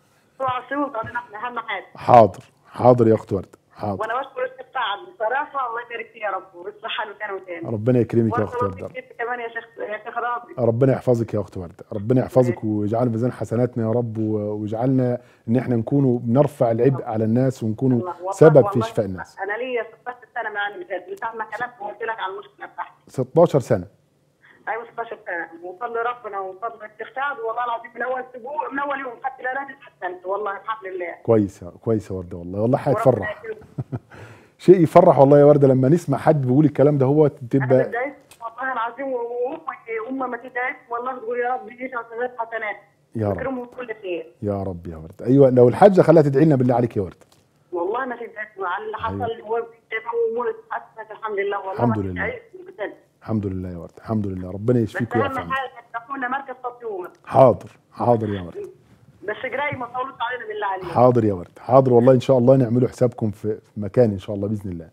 اسيوط عندنا احنا اهم حاجه. حاضر حاضر يا اخت ورده حاضر. وانا بشكر الشيخ سعد بصراحه الله يبارك فيه يا رب وبالصحه مكان وتاني. ربنا يكرمك يا اخت ورده. كمان يا شيخ يا شيخ راضي. ربنا يحفظك يا اخت ورده، ربنا يحفظك ويجعل ميزان حسناتنا يا رب، ويجعلنا ان احنا نكونوا بنرفع العبء على الناس ونكونوا سبب في شفاء الناس. انا ليا ستاشر سنه معاك بجد من ساعه ما كلمت وقلت لك على المشكله بتاعتي. ستاشر سنه. ايوه ستاشر سنه وفضل ربنا وفضل الشيخ سعد والله العظيم من اول اسبوع من اول يوم خدت العلاج اتحسنت والله الحمد لله. كويس كويس يا ورده والله والله هيتفرح. شيء يفرح والله يا ورده لما نسمع حد بيقول الكلام ده. هو انا تبقى بتضايق والله العظيم، وامك امه ما تضايق والله، تقول يا رب يجعل ثلاث حسنات يا رب يكرمهم كل خير. يا رب يا ورده. ايوه لو الحاجه خلاها تدعي لنا بالله عليك يا ورده. والله ما تضايق على اللي حصل. أيوة. هو امور اتحسنت الحمد لله والله. الحمد ما لله. تضايق بجد. الحمد لله يا ورده، الحمد لله، ربنا بس يشفيك اهم ويعفو عنك. حاجه تكون مركز تطوير. حاضر حاضر يا ورده. بس جراي ما تطولش علينا بالله عليك. حاضر يا ورد، حاضر والله ان شاء الله نعملوا حسابكم في مكان ان شاء الله باذن الله.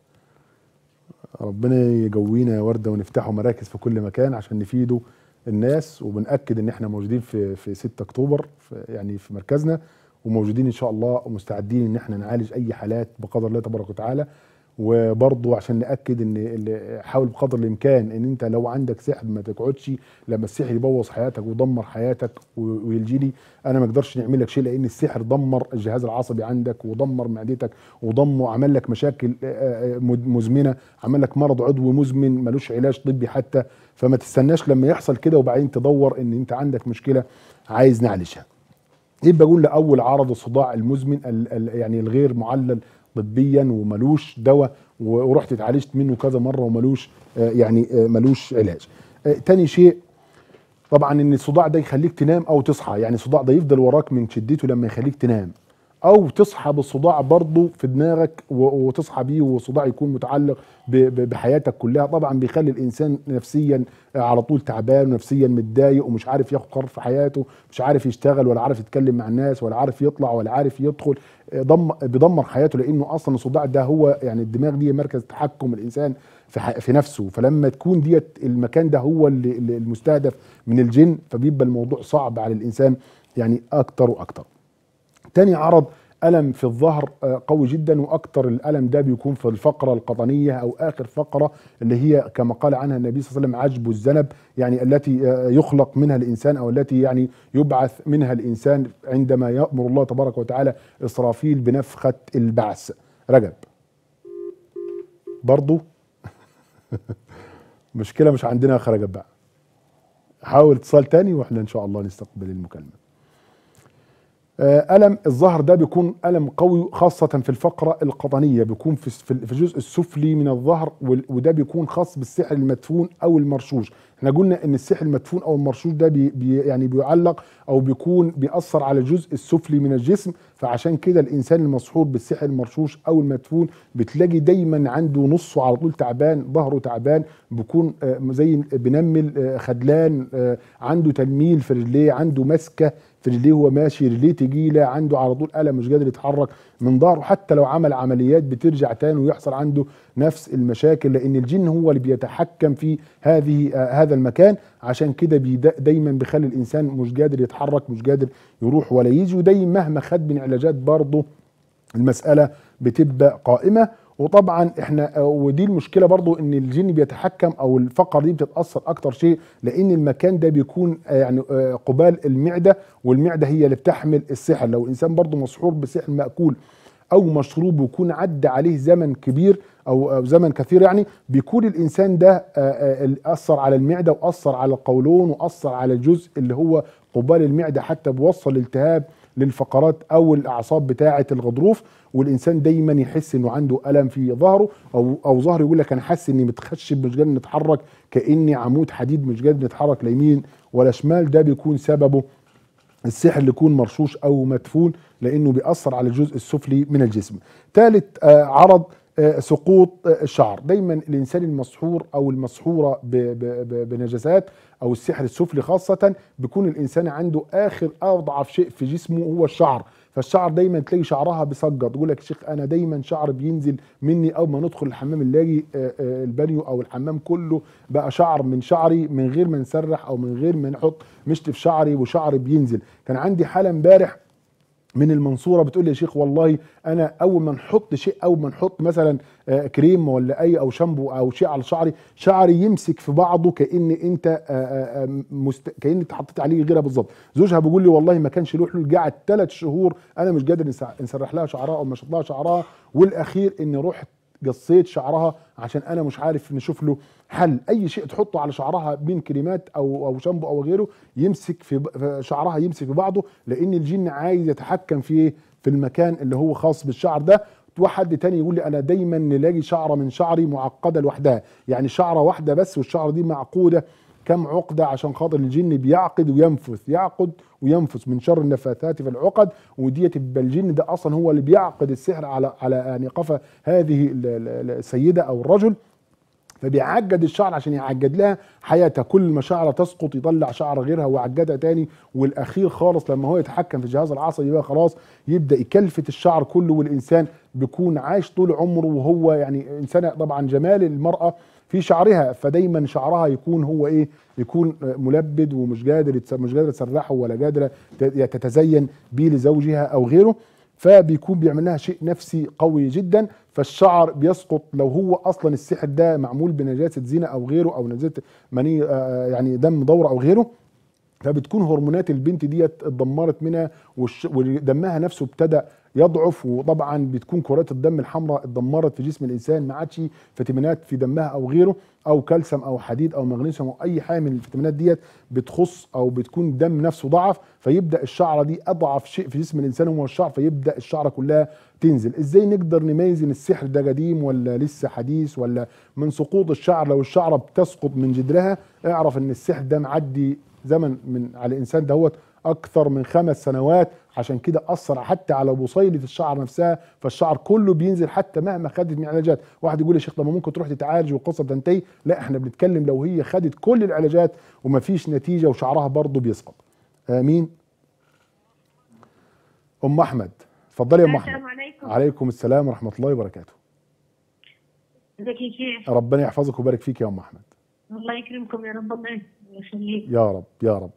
ربنا يقوينا يا ورده ونفتحوا مراكز في كل مكان عشان نفيدوا الناس، وبنأكد ان احنا موجودين في في ستة اكتوبر في يعني في مركزنا، وموجودين ان شاء الله ومستعدين ان احنا نعالج اي حالات بقدر الله تبارك وتعالى. وبرضه عشان ناكد ان حاول بقدر الامكان ان انت لو عندك سحر ما تقعدش لما السحر يبوظ حياتك ويدمر حياتك ويلجي لي انا ما اقدرش نعمل لك شيء، لان السحر دمر الجهاز العصبي عندك ودمر معدتك ودمر عمل لك مشاكل مزمنه، عمل لك مرض عضوي مزمن ملوش علاج طبي حتى. فما تستناش لما يحصل كده وبعدين تدور ان انت عندك مشكله عايز نعالجها. يبقى اقول لاول عرض الصداع المزمن يعني الغير معلل طبيا وملوش دواء ورحت اتعالجت منه كذا مره وملوش يعني ملوش علاج. تاني شيء طبعا ان الصداع ده يخليك تنام او تصحى، يعني الصداع ده يفضل وراك من شدته لما يخليك تنام، او تصحى بالصداع برضه في دماغك وتصحى بيه والصداع يكون متعلق بحياتك كلها. طبعا بيخلي الانسان نفسيا على طول تعبان ونفسيا متضايق ومش عارف ياخد قرار في حياته، مش عارف يشتغل ولا عارف يتكلم مع الناس ولا عارف يطلع ولا عارف يدخل، بيدمر حياته، لانه اصلا الصداع ده هو يعني الدماغ دي مركز تحكم الانسان في في نفسه. فلما تكون ديت المكان ده هو اللي المستهدف من الجن فبيبقى الموضوع صعب على الانسان يعني اكتر واكتر. تاني عرض ألم في الظهر قوي جدا، وأكتر الألم ده بيكون في الفقرة القطنية أو آخر فقرة اللي هي كما قال عنها النبي صلى الله عليه وسلم عجب الذنب، يعني التي يخلق منها الإنسان أو التي يعني يبعث منها الإنسان عندما يأمر الله تبارك وتعالى إسرافيل بنفخة البعث. رجب برضو مشكلة مش عندنا يا رجب بقى. حاول اتصال تاني واحنا إن شاء الله نستقبل المكالمة. ألم الظهر ده بيكون ألم قوي خاصة في الفقرة القطنية، بيكون في في الجزء السفلي من الظهر، وده بيكون خاص بالسحر المدفون أو المرشوش. احنا قلنا إن السحر المدفون أو المرشوش ده بي بي يعني بيعلق أو بيكون بيأثر على الجزء السفلي من الجسم، فعشان كده الإنسان المسحور بالسحر المرشوش أو المدفون بتلاقي دايما عنده نصه على طول تعبان، ظهره تعبان، بيكون زي بنمل خدلان، عنده تنميل في رجليه، عنده مسكة في رجليه هو ماشي، رجليه تقيله، عنده على طول ألم مش قادر يتحرك من ظهره، حتى لو عمل عمليات بترجع تاني ويحصل عنده نفس المشاكل، لأن الجن هو اللي بيتحكم في هذه آه هذا المكان. عشان كده دايما بيخلي الإنسان مش قادر يتحرك، مش قادر يروح ولا يجي، ودايما مهما خد من علاجات برضه المسألة بتبقى قائمة. وطبعا احنا ودي المشكله برضو ان الجن بيتحكم او الفقره دي بتتاثر اكتر شيء لان المكان ده بيكون يعني قبال المعده، والمعده هي اللي بتحمل السحر. لو الانسان برضو مسحور بسحر ماكول او مشروب ويكون عدى عليه زمن كبير او زمن كثير، يعني بيكون الانسان ده اثر على المعده واثر على القولون واثر على الجزء اللي هو قبال المعده، حتى بيوصل التهاب للفقرات او الاعصاب بتاعه الغضروف، والانسان دايما يحس انه عنده الم في ظهره او او ظهره، يقول لك انا حاسس اني متخشب مش قادر نتحرك، كاني عمود حديد مش قادر نتحرك لا يمين ولا شمال. ده بيكون سببه السحر اللي يكون مرشوش او مدفون، لانه بيأثر على الجزء السفلي من الجسم. ثالث آه عرض آه سقوط آه الشعر. دايما الانسان المسحور او المسحوره بنجاسات او السحر السفلي خاصه بيكون الانسان عنده اخر اضعف شيء في جسمه هو الشعر، فالشعر دايما تلاقي شعرها بيسقط. تقول لك يا شيخ انا دايما شعر بينزل مني اول ما ندخل الحمام نلاقي البانيو او الحمام كله بقى شعر من شعري من غير ما نسرح او من غير ما نحط مشط في شعري وشعري بينزل. كان عندي حاله امبارح من المنصوره بتقول لي يا شيخ والله انا اول ما نحط شيء اول ما نحط مثلا كريم ولا اي او شامبو او شيء على شعري، شعري يمسك في بعضه كان انت مست... كان انت حطيت عليه غيرها بالظبط. زوجها بيقول لي والله ما كانش له حلول، قعد ثلاث شهور انا مش قادر نسرح لها شعرها او مشط لها شعرها، والاخير اني رحت قصيت شعرها عشان انا مش عارف نشوف له حل. اي شيء تحطه على شعرها من كريمات او او شامبو او غيره يمسك في شعرها يمسك في بعضه، لان الجن عايز يتحكم في في المكان اللي هو خاص بالشعر ده. واحد تاني يقول لي انا دايما نلاقي شعره من شعري معقده لوحدها، يعني شعره واحده بس والشعره دي معقوده كم عقده، عشان خاطر الجن بيعقد وينفث، يعقد وينفث من شر النفاثات في العقد، وديت يبقى الجن ده اصلا هو اللي بيعقد السحر على على يعني قفا هذه السيده او الرجل، فبيعجد الشعر عشان يعجد لها حياتها، كل ما شعره تسقط يطلع شعر غيرها ويعجدها تاني، والاخير خالص لما هو يتحكم في الجهاز العصبي بقى خلاص يبدا يكلفت الشعر كله، والانسان بيكون عايش طول عمره وهو يعني انسانه. طبعا جمال المراه في شعرها، فدايما شعرها يكون هو ايه، يكون ملبد ومش قادر مش قادره تسرحه ولا قادره تتزين بيه لزوجها او غيره، فبيكون بيعمل لها شيء نفسي قوي جدا، فالشعر بيسقط. لو هو اصلا السحر ده معمول بنجاسه زنا او غيره او نجاسه مني يعني دم دوره او غيره، فبتكون هرمونات البنت ديت اتدمرت منها ودمها نفسه ابتدى يضعف، وطبعا بتكون كرات الدم الحمراء اتدمرت في جسم الانسان، ما عادش فيتامينات في دمها او غيره، او كالسيوم او حديد او مغنيسيوم او اي حاجه من الفيتامينات ديت بتخص او بتكون الدم نفسه ضعف، فيبدا الشعره دي اضعف شيء في جسم الانسان هو الشعر، فيبدا الشعره كلها تنزل. ازاي نقدر نميز ان السحر ده قديم ولا لسه حديث ولا من سقوط الشعر؟ لو الشعره بتسقط من جدرها اعرف ان السحر ده معدي زمن من على الانسان دهوت اكثر من خمس سنوات، عشان كده اثر حتى على بصيله الشعر نفسها، فالشعر كله بينزل حتى مهما خدت من علاجات. واحد يقول يا شيخ طب ما ممكن تروح تتعالج والقصه بتنتهي، لا احنا بنتكلم لو هي خدت كل العلاجات ومفيش نتيجه وشعرها برضه بيسقط. امين. ام احمد اتفضلي يا ام احمد. السلام عليكم. عليكم السلام ورحمه الله وبركاته. ازيك يا شيخ؟ ربنا يحفظك ويبارك فيك يا ام احمد. الله يكرمكم يا رب، الله يخليك يا رب يا رب.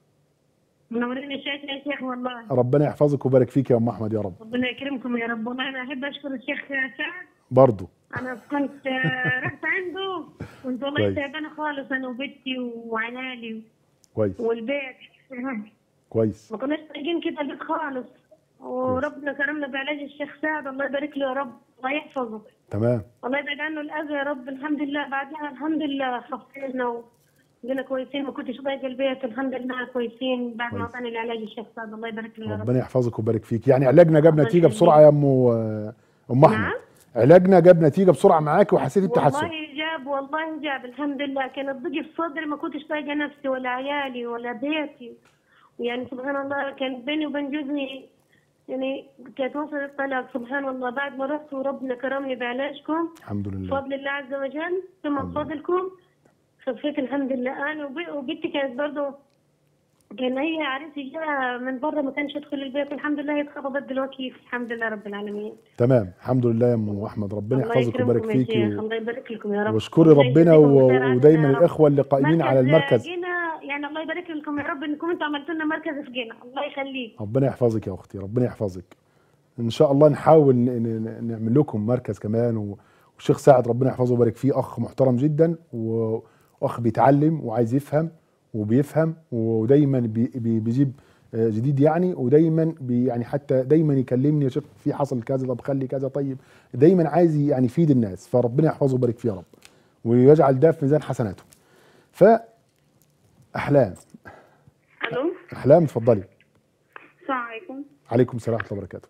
منورين الشيخ يا شيخ والله. ربنا يحفظك ويبارك فيك يا ام احمد يا رب. ربنا يكرمكم يا رب. والله انا احب اشكر الشيخ سعد برضه. انا كنت رحت عنده، كنت والله تعبانه خالص انا وبنتي وعيالي كويس والبيت كويس، ما كناش طايقين كده البيت خالص، وربنا كرمنا بعلاج الشيخ سعد، الله يبارك له يا رب، الله يحفظه. تمام. الله يبعد عنه الاذى يا رب. الحمد لله بعدها الحمد لله خفينا وبقينا كويسين، ما كنتش ضايقه البيت، الحمد لله كويسين بعد ما اعطاني العلاج الشيخ سعد، الله يبارك له يا رب. ربنا يحفظك ويبارك فيك. يعني علاجنا جاب نتيجه بسرعه يا ام ام احمد؟ نعم؟ علاجنا جاب نتيجه بسرعه معاكي وحسيتي بتحسن؟ والله جاب، والله جاب الحمد لله. كانت ضيق في صدري، ما كنتش طايقه نفسي ولا عيالي ولا بيتي، ويعني سبحان الله كان بيني وبين جوزي يعني كانت وصلت الطلاق سبحان الله. بعد ما رحت وربنا كرمني بعلاجكم الحمد لله بفضل الله عز وجل ثم بفضلكم خفيت الحمد لله. انا وبنتي كانت برضه كان هي عريسي جاء من بره ما كانش يدخل البيت، والحمد لله هي اتخطبت دلوقتي الحمد لله رب العالمين. تمام الحمد لله يا ام احمد، ربنا يحفظك ويبارك فيكي. الله يبارك لكم يا رب. واشكري ربنا ودايما الاخوه اللي قائمين على المركز. يعني الله يبارك لكم يا رب انكم انتم عملتوا لنا مركز في جينا، الله يخليك. ربنا يحفظك يا اختي، ربنا يحفظك. ان شاء الله نحاول نعمل لكم مركز كمان. والشيخ سعد ربنا يحفظه ويبارك فيه اخ محترم جدا، واخ بيتعلم وعايز يفهم وبيفهم، ودايما بي بيجيب جديد يعني، ودايما بي يعني حتى دايما يكلمني يا شيخ في حصل كذا، طب خلي كذا، طيب دايما عايز يعني يفيد الناس، فربنا يحفظه ويبارك فيه يا رب ويجعل ده في ميزان حسناته. ف احلام. الو احلام اتفضلي. السلام عليكم. عليكم السلام ورحمه الله وبركاته.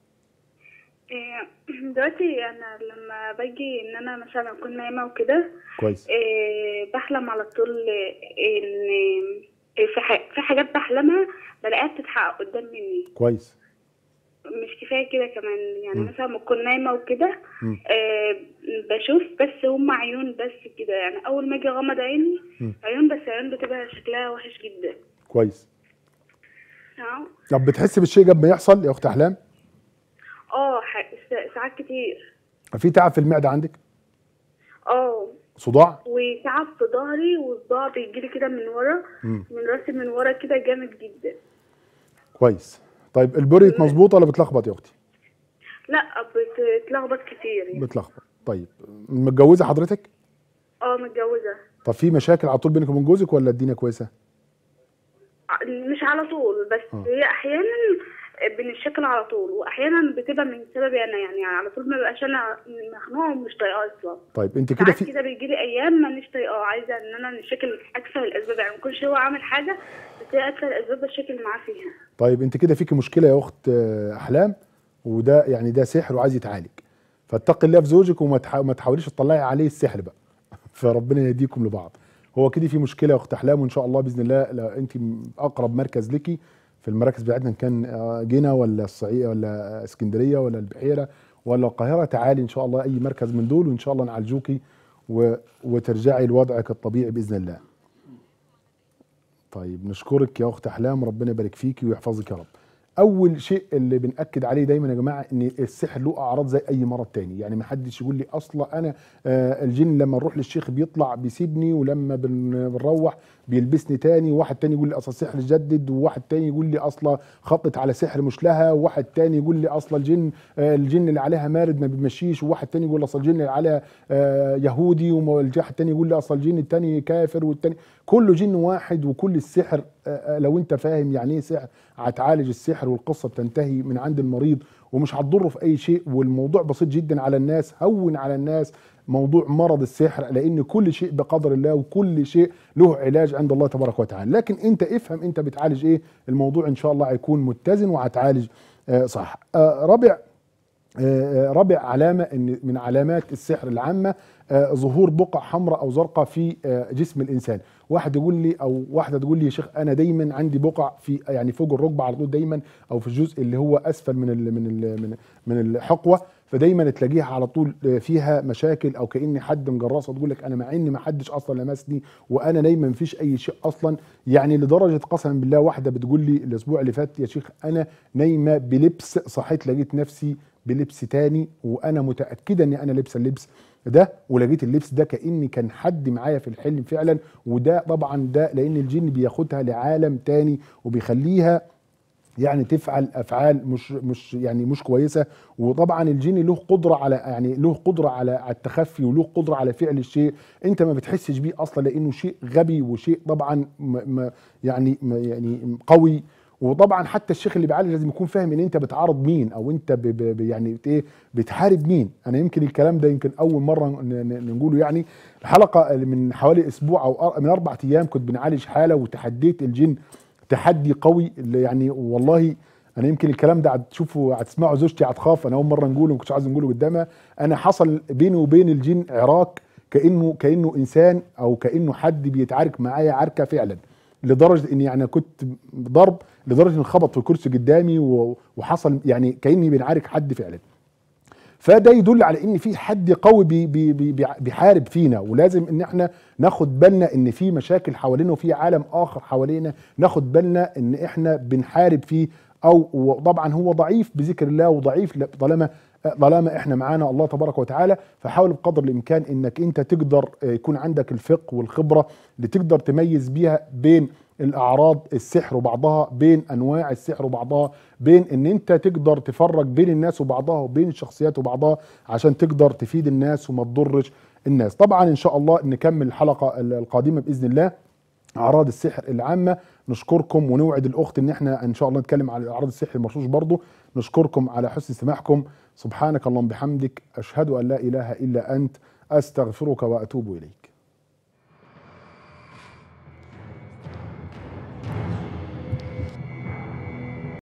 دلوقتي انا لما باجي ان انا مثلا اكون نايمه وكده كويس، إيه بحلم على طول ان إيه في في حاجات بحلمها بلاقيها بتتحقق قدام مني. كويس. مش كفايه كده كمان، يعني م. مثلا لما اكون نايمه وكده إيه بشوف بس هم عيون بس كده، يعني اول ما اجي اغمض عيني م. عيون بس، عيون بتبقى شكلها وحش جدا. كويس. اه طب بتحسي بالشيء قبل ما يحصل يا اخت احلام؟ اه ساعات كتير. في تعب في المعده عندك؟ اه. صداع؟ وتعب في ظهري، والصداع بيجيلي كده من ورا، من راسي من ورا كده جامد جدا. كويس. طيب البريد مظبوطه ولا بتلخبط يا اختي؟ لا بتلخبط كتير يعني. بتلخبط. طيب متجوزه حضرتك؟ اه متجوزه. طب في مشاكل على طول بينك وبين جوزك ولا الدنيا كويسه؟ مش على طول، بس آه. هي احيانا بنشكل على طول، واحيانا بتبقى من سببي انا، يعني على طول ما ببقاش انا مخنوقه ومش طايقاه اصلا. طيب انت كده في كده بيجي لي ايام مانيش طايقاه، عايزه ان انا نشكل اكثر الاسباب، يعني ما يكونش هو عامل حاجه بس هي اكثر الاسباب بشكل معاه فيها. طيب انت كده فيكي مشكله يا اخت احلام، وده يعني ده سحر وعايز يتعالج. فاتقي الله في زوجك وما تح- ما تحاوليش تطلعي عليه السحر بقى. فربنا يهديكم لبعض. هو كده في مشكله يا اخت احلام، وان شاء الله باذن الله لو انت اقرب مركز لك في المراكز بتاعتنا، ان كان جنة ولا الصعيد ولا اسكندريه ولا البحيره ولا القاهره، تعالي ان شاء الله اي مركز من دول وان شاء الله نعالجوكي و... وترجعي لوضعك الطبيعي باذن الله. طيب نشكرك يا اخت احلام، ربنا يبارك فيكي ويحفظك يا رب. اول شيء اللي بنأكد عليه دايما يا جماعه ان السحر له اعراض زي اي مرض تاني، يعني ما حدش يقول لي اصلا انا آه الجن لما نروح للشيخ بيطلع بيسيبني، ولما بن- بنروح بيلبسني تاني، وواحد تاني يقول لي اصلا السحر جدد، وواحد تاني يقول لي اصلا خطت على سحر مش لها، وواحد تاني يقول لي اصلا الجن آه الجن اللي عليها مارد ما بيمشيش، وواحد تاني يقول اصلا الجن اللي عليها آه يهودي، وواحد تاني يقول لي اصلا الجن التاني كافر، والتاني كله جن واحد. وكل السحر آه لو انت فاهم يعني ايه سحر هتعالج السحر، والقصه بتنتهي من عند المريض ومش هتضره في اي شيء. والموضوع بسيط جدا على الناس، هون على الناس موضوع مرض السحر، لان كل شيء بقدر الله وكل شيء له علاج عند الله تبارك وتعالى. لكن انت افهم انت بتعالج ايه، الموضوع ان شاء الله هيكون متزن وهتعالج آه صح. آه رابع آه رابع علامه ان من علامات السحر العامه آه ظهور بقع حمراء او زرقاء في آه جسم الانسان. واحد يقول لي او واحده تقول لي يا شيخ انا دايما عندي بقع في يعني فوق الركبه على طول دايما، او في الجزء اللي هو اسفل من ال من ال من من الحقوه، فدايما تلاقيها على طول فيها مشاكل، او كأن حد مجرسه تقول لك انا مع ان ما حدش اصلا لمسني وانا نايمه ما فيش اي شيء اصلا. يعني لدرجه قسما بالله واحده بتقول لي الاسبوع اللي فات يا شيخ انا نايمه بلبس، صحيت لقيت نفسي بلبس تاني وانا متاكده اني انا لابسه اللبس ده، ولقيت اللبس ده كاني كان حد معايا في الحلم فعلا. وده طبعا ده لان الجن بياخدها لعالم تاني وبيخليها يعني تفعل افعال مش مش يعني مش كويسه. وطبعا الجن له قدره على يعني له قدره على على التخفي، وله قدره على فعل الشيء انت ما بتحسش بيه اصلا، لانه شيء غبي وشيء طبعا م م يعني م يعني قوي. وطبعا حتى الشيخ اللي بيعالج لازم يكون فاهم ان انت بتعارض مين، او انت ب ب يعني ايه بتحارب مين. انا يمكن الكلام ده يمكن اول مره نقوله، يعني الحلقه من حوالي اسبوع او من اربع ايام كنت بنعالج حاله وتحديت الجن تحدي قوي، اللي يعني والله انا يمكن الكلام ده هتشوفه هتسمعه زوجتي هتخاف، انا اول مره نقوله ما كنتش عايز نقوله قدامها. انا حصل بيني وبين الجن عراك كانه كانه انسان او كانه حد بيتعارك معايا عركه فعلا، لدرجه اني يعني كنت ضرب لدرجه ان خبط في الكرسي قدامي وحصل يعني كاني بنعارك حد فعلا. فده يدل على ان في حد قوي بي بي بي بيحارب فينا، ولازم ان احنا ناخد بالنا ان في مشاكل حوالينا وفي عالم اخر حوالينا ناخد بالنا ان احنا بنحارب فيه. او طبعا هو ضعيف بذكر الله وضعيف طالما طالما احنا معانا الله تبارك وتعالى. فحاول بقدر الامكان انك انت تقدر يكون عندك الفقه والخبره اللي تقدر تميز بيها بين الاعراض السحر وبعضها، بين انواع السحر وبعضها، بين ان انت تقدر تفرق بين الناس وبعضها وبين الشخصيات وبعضها، عشان تقدر تفيد الناس وما تضرش الناس. طبعا ان شاء الله نكمل الحلقه القادمه باذن الله اعراض السحر العامه. نشكركم ونوعد الاخت ان احنا ان شاء الله نتكلم على اعراض السحر المرشوش برضه. نشكركم على حسن استماعكم. سبحانك اللهم بحمدك اشهد ان لا اله الا انت استغفرك واتوب اليك.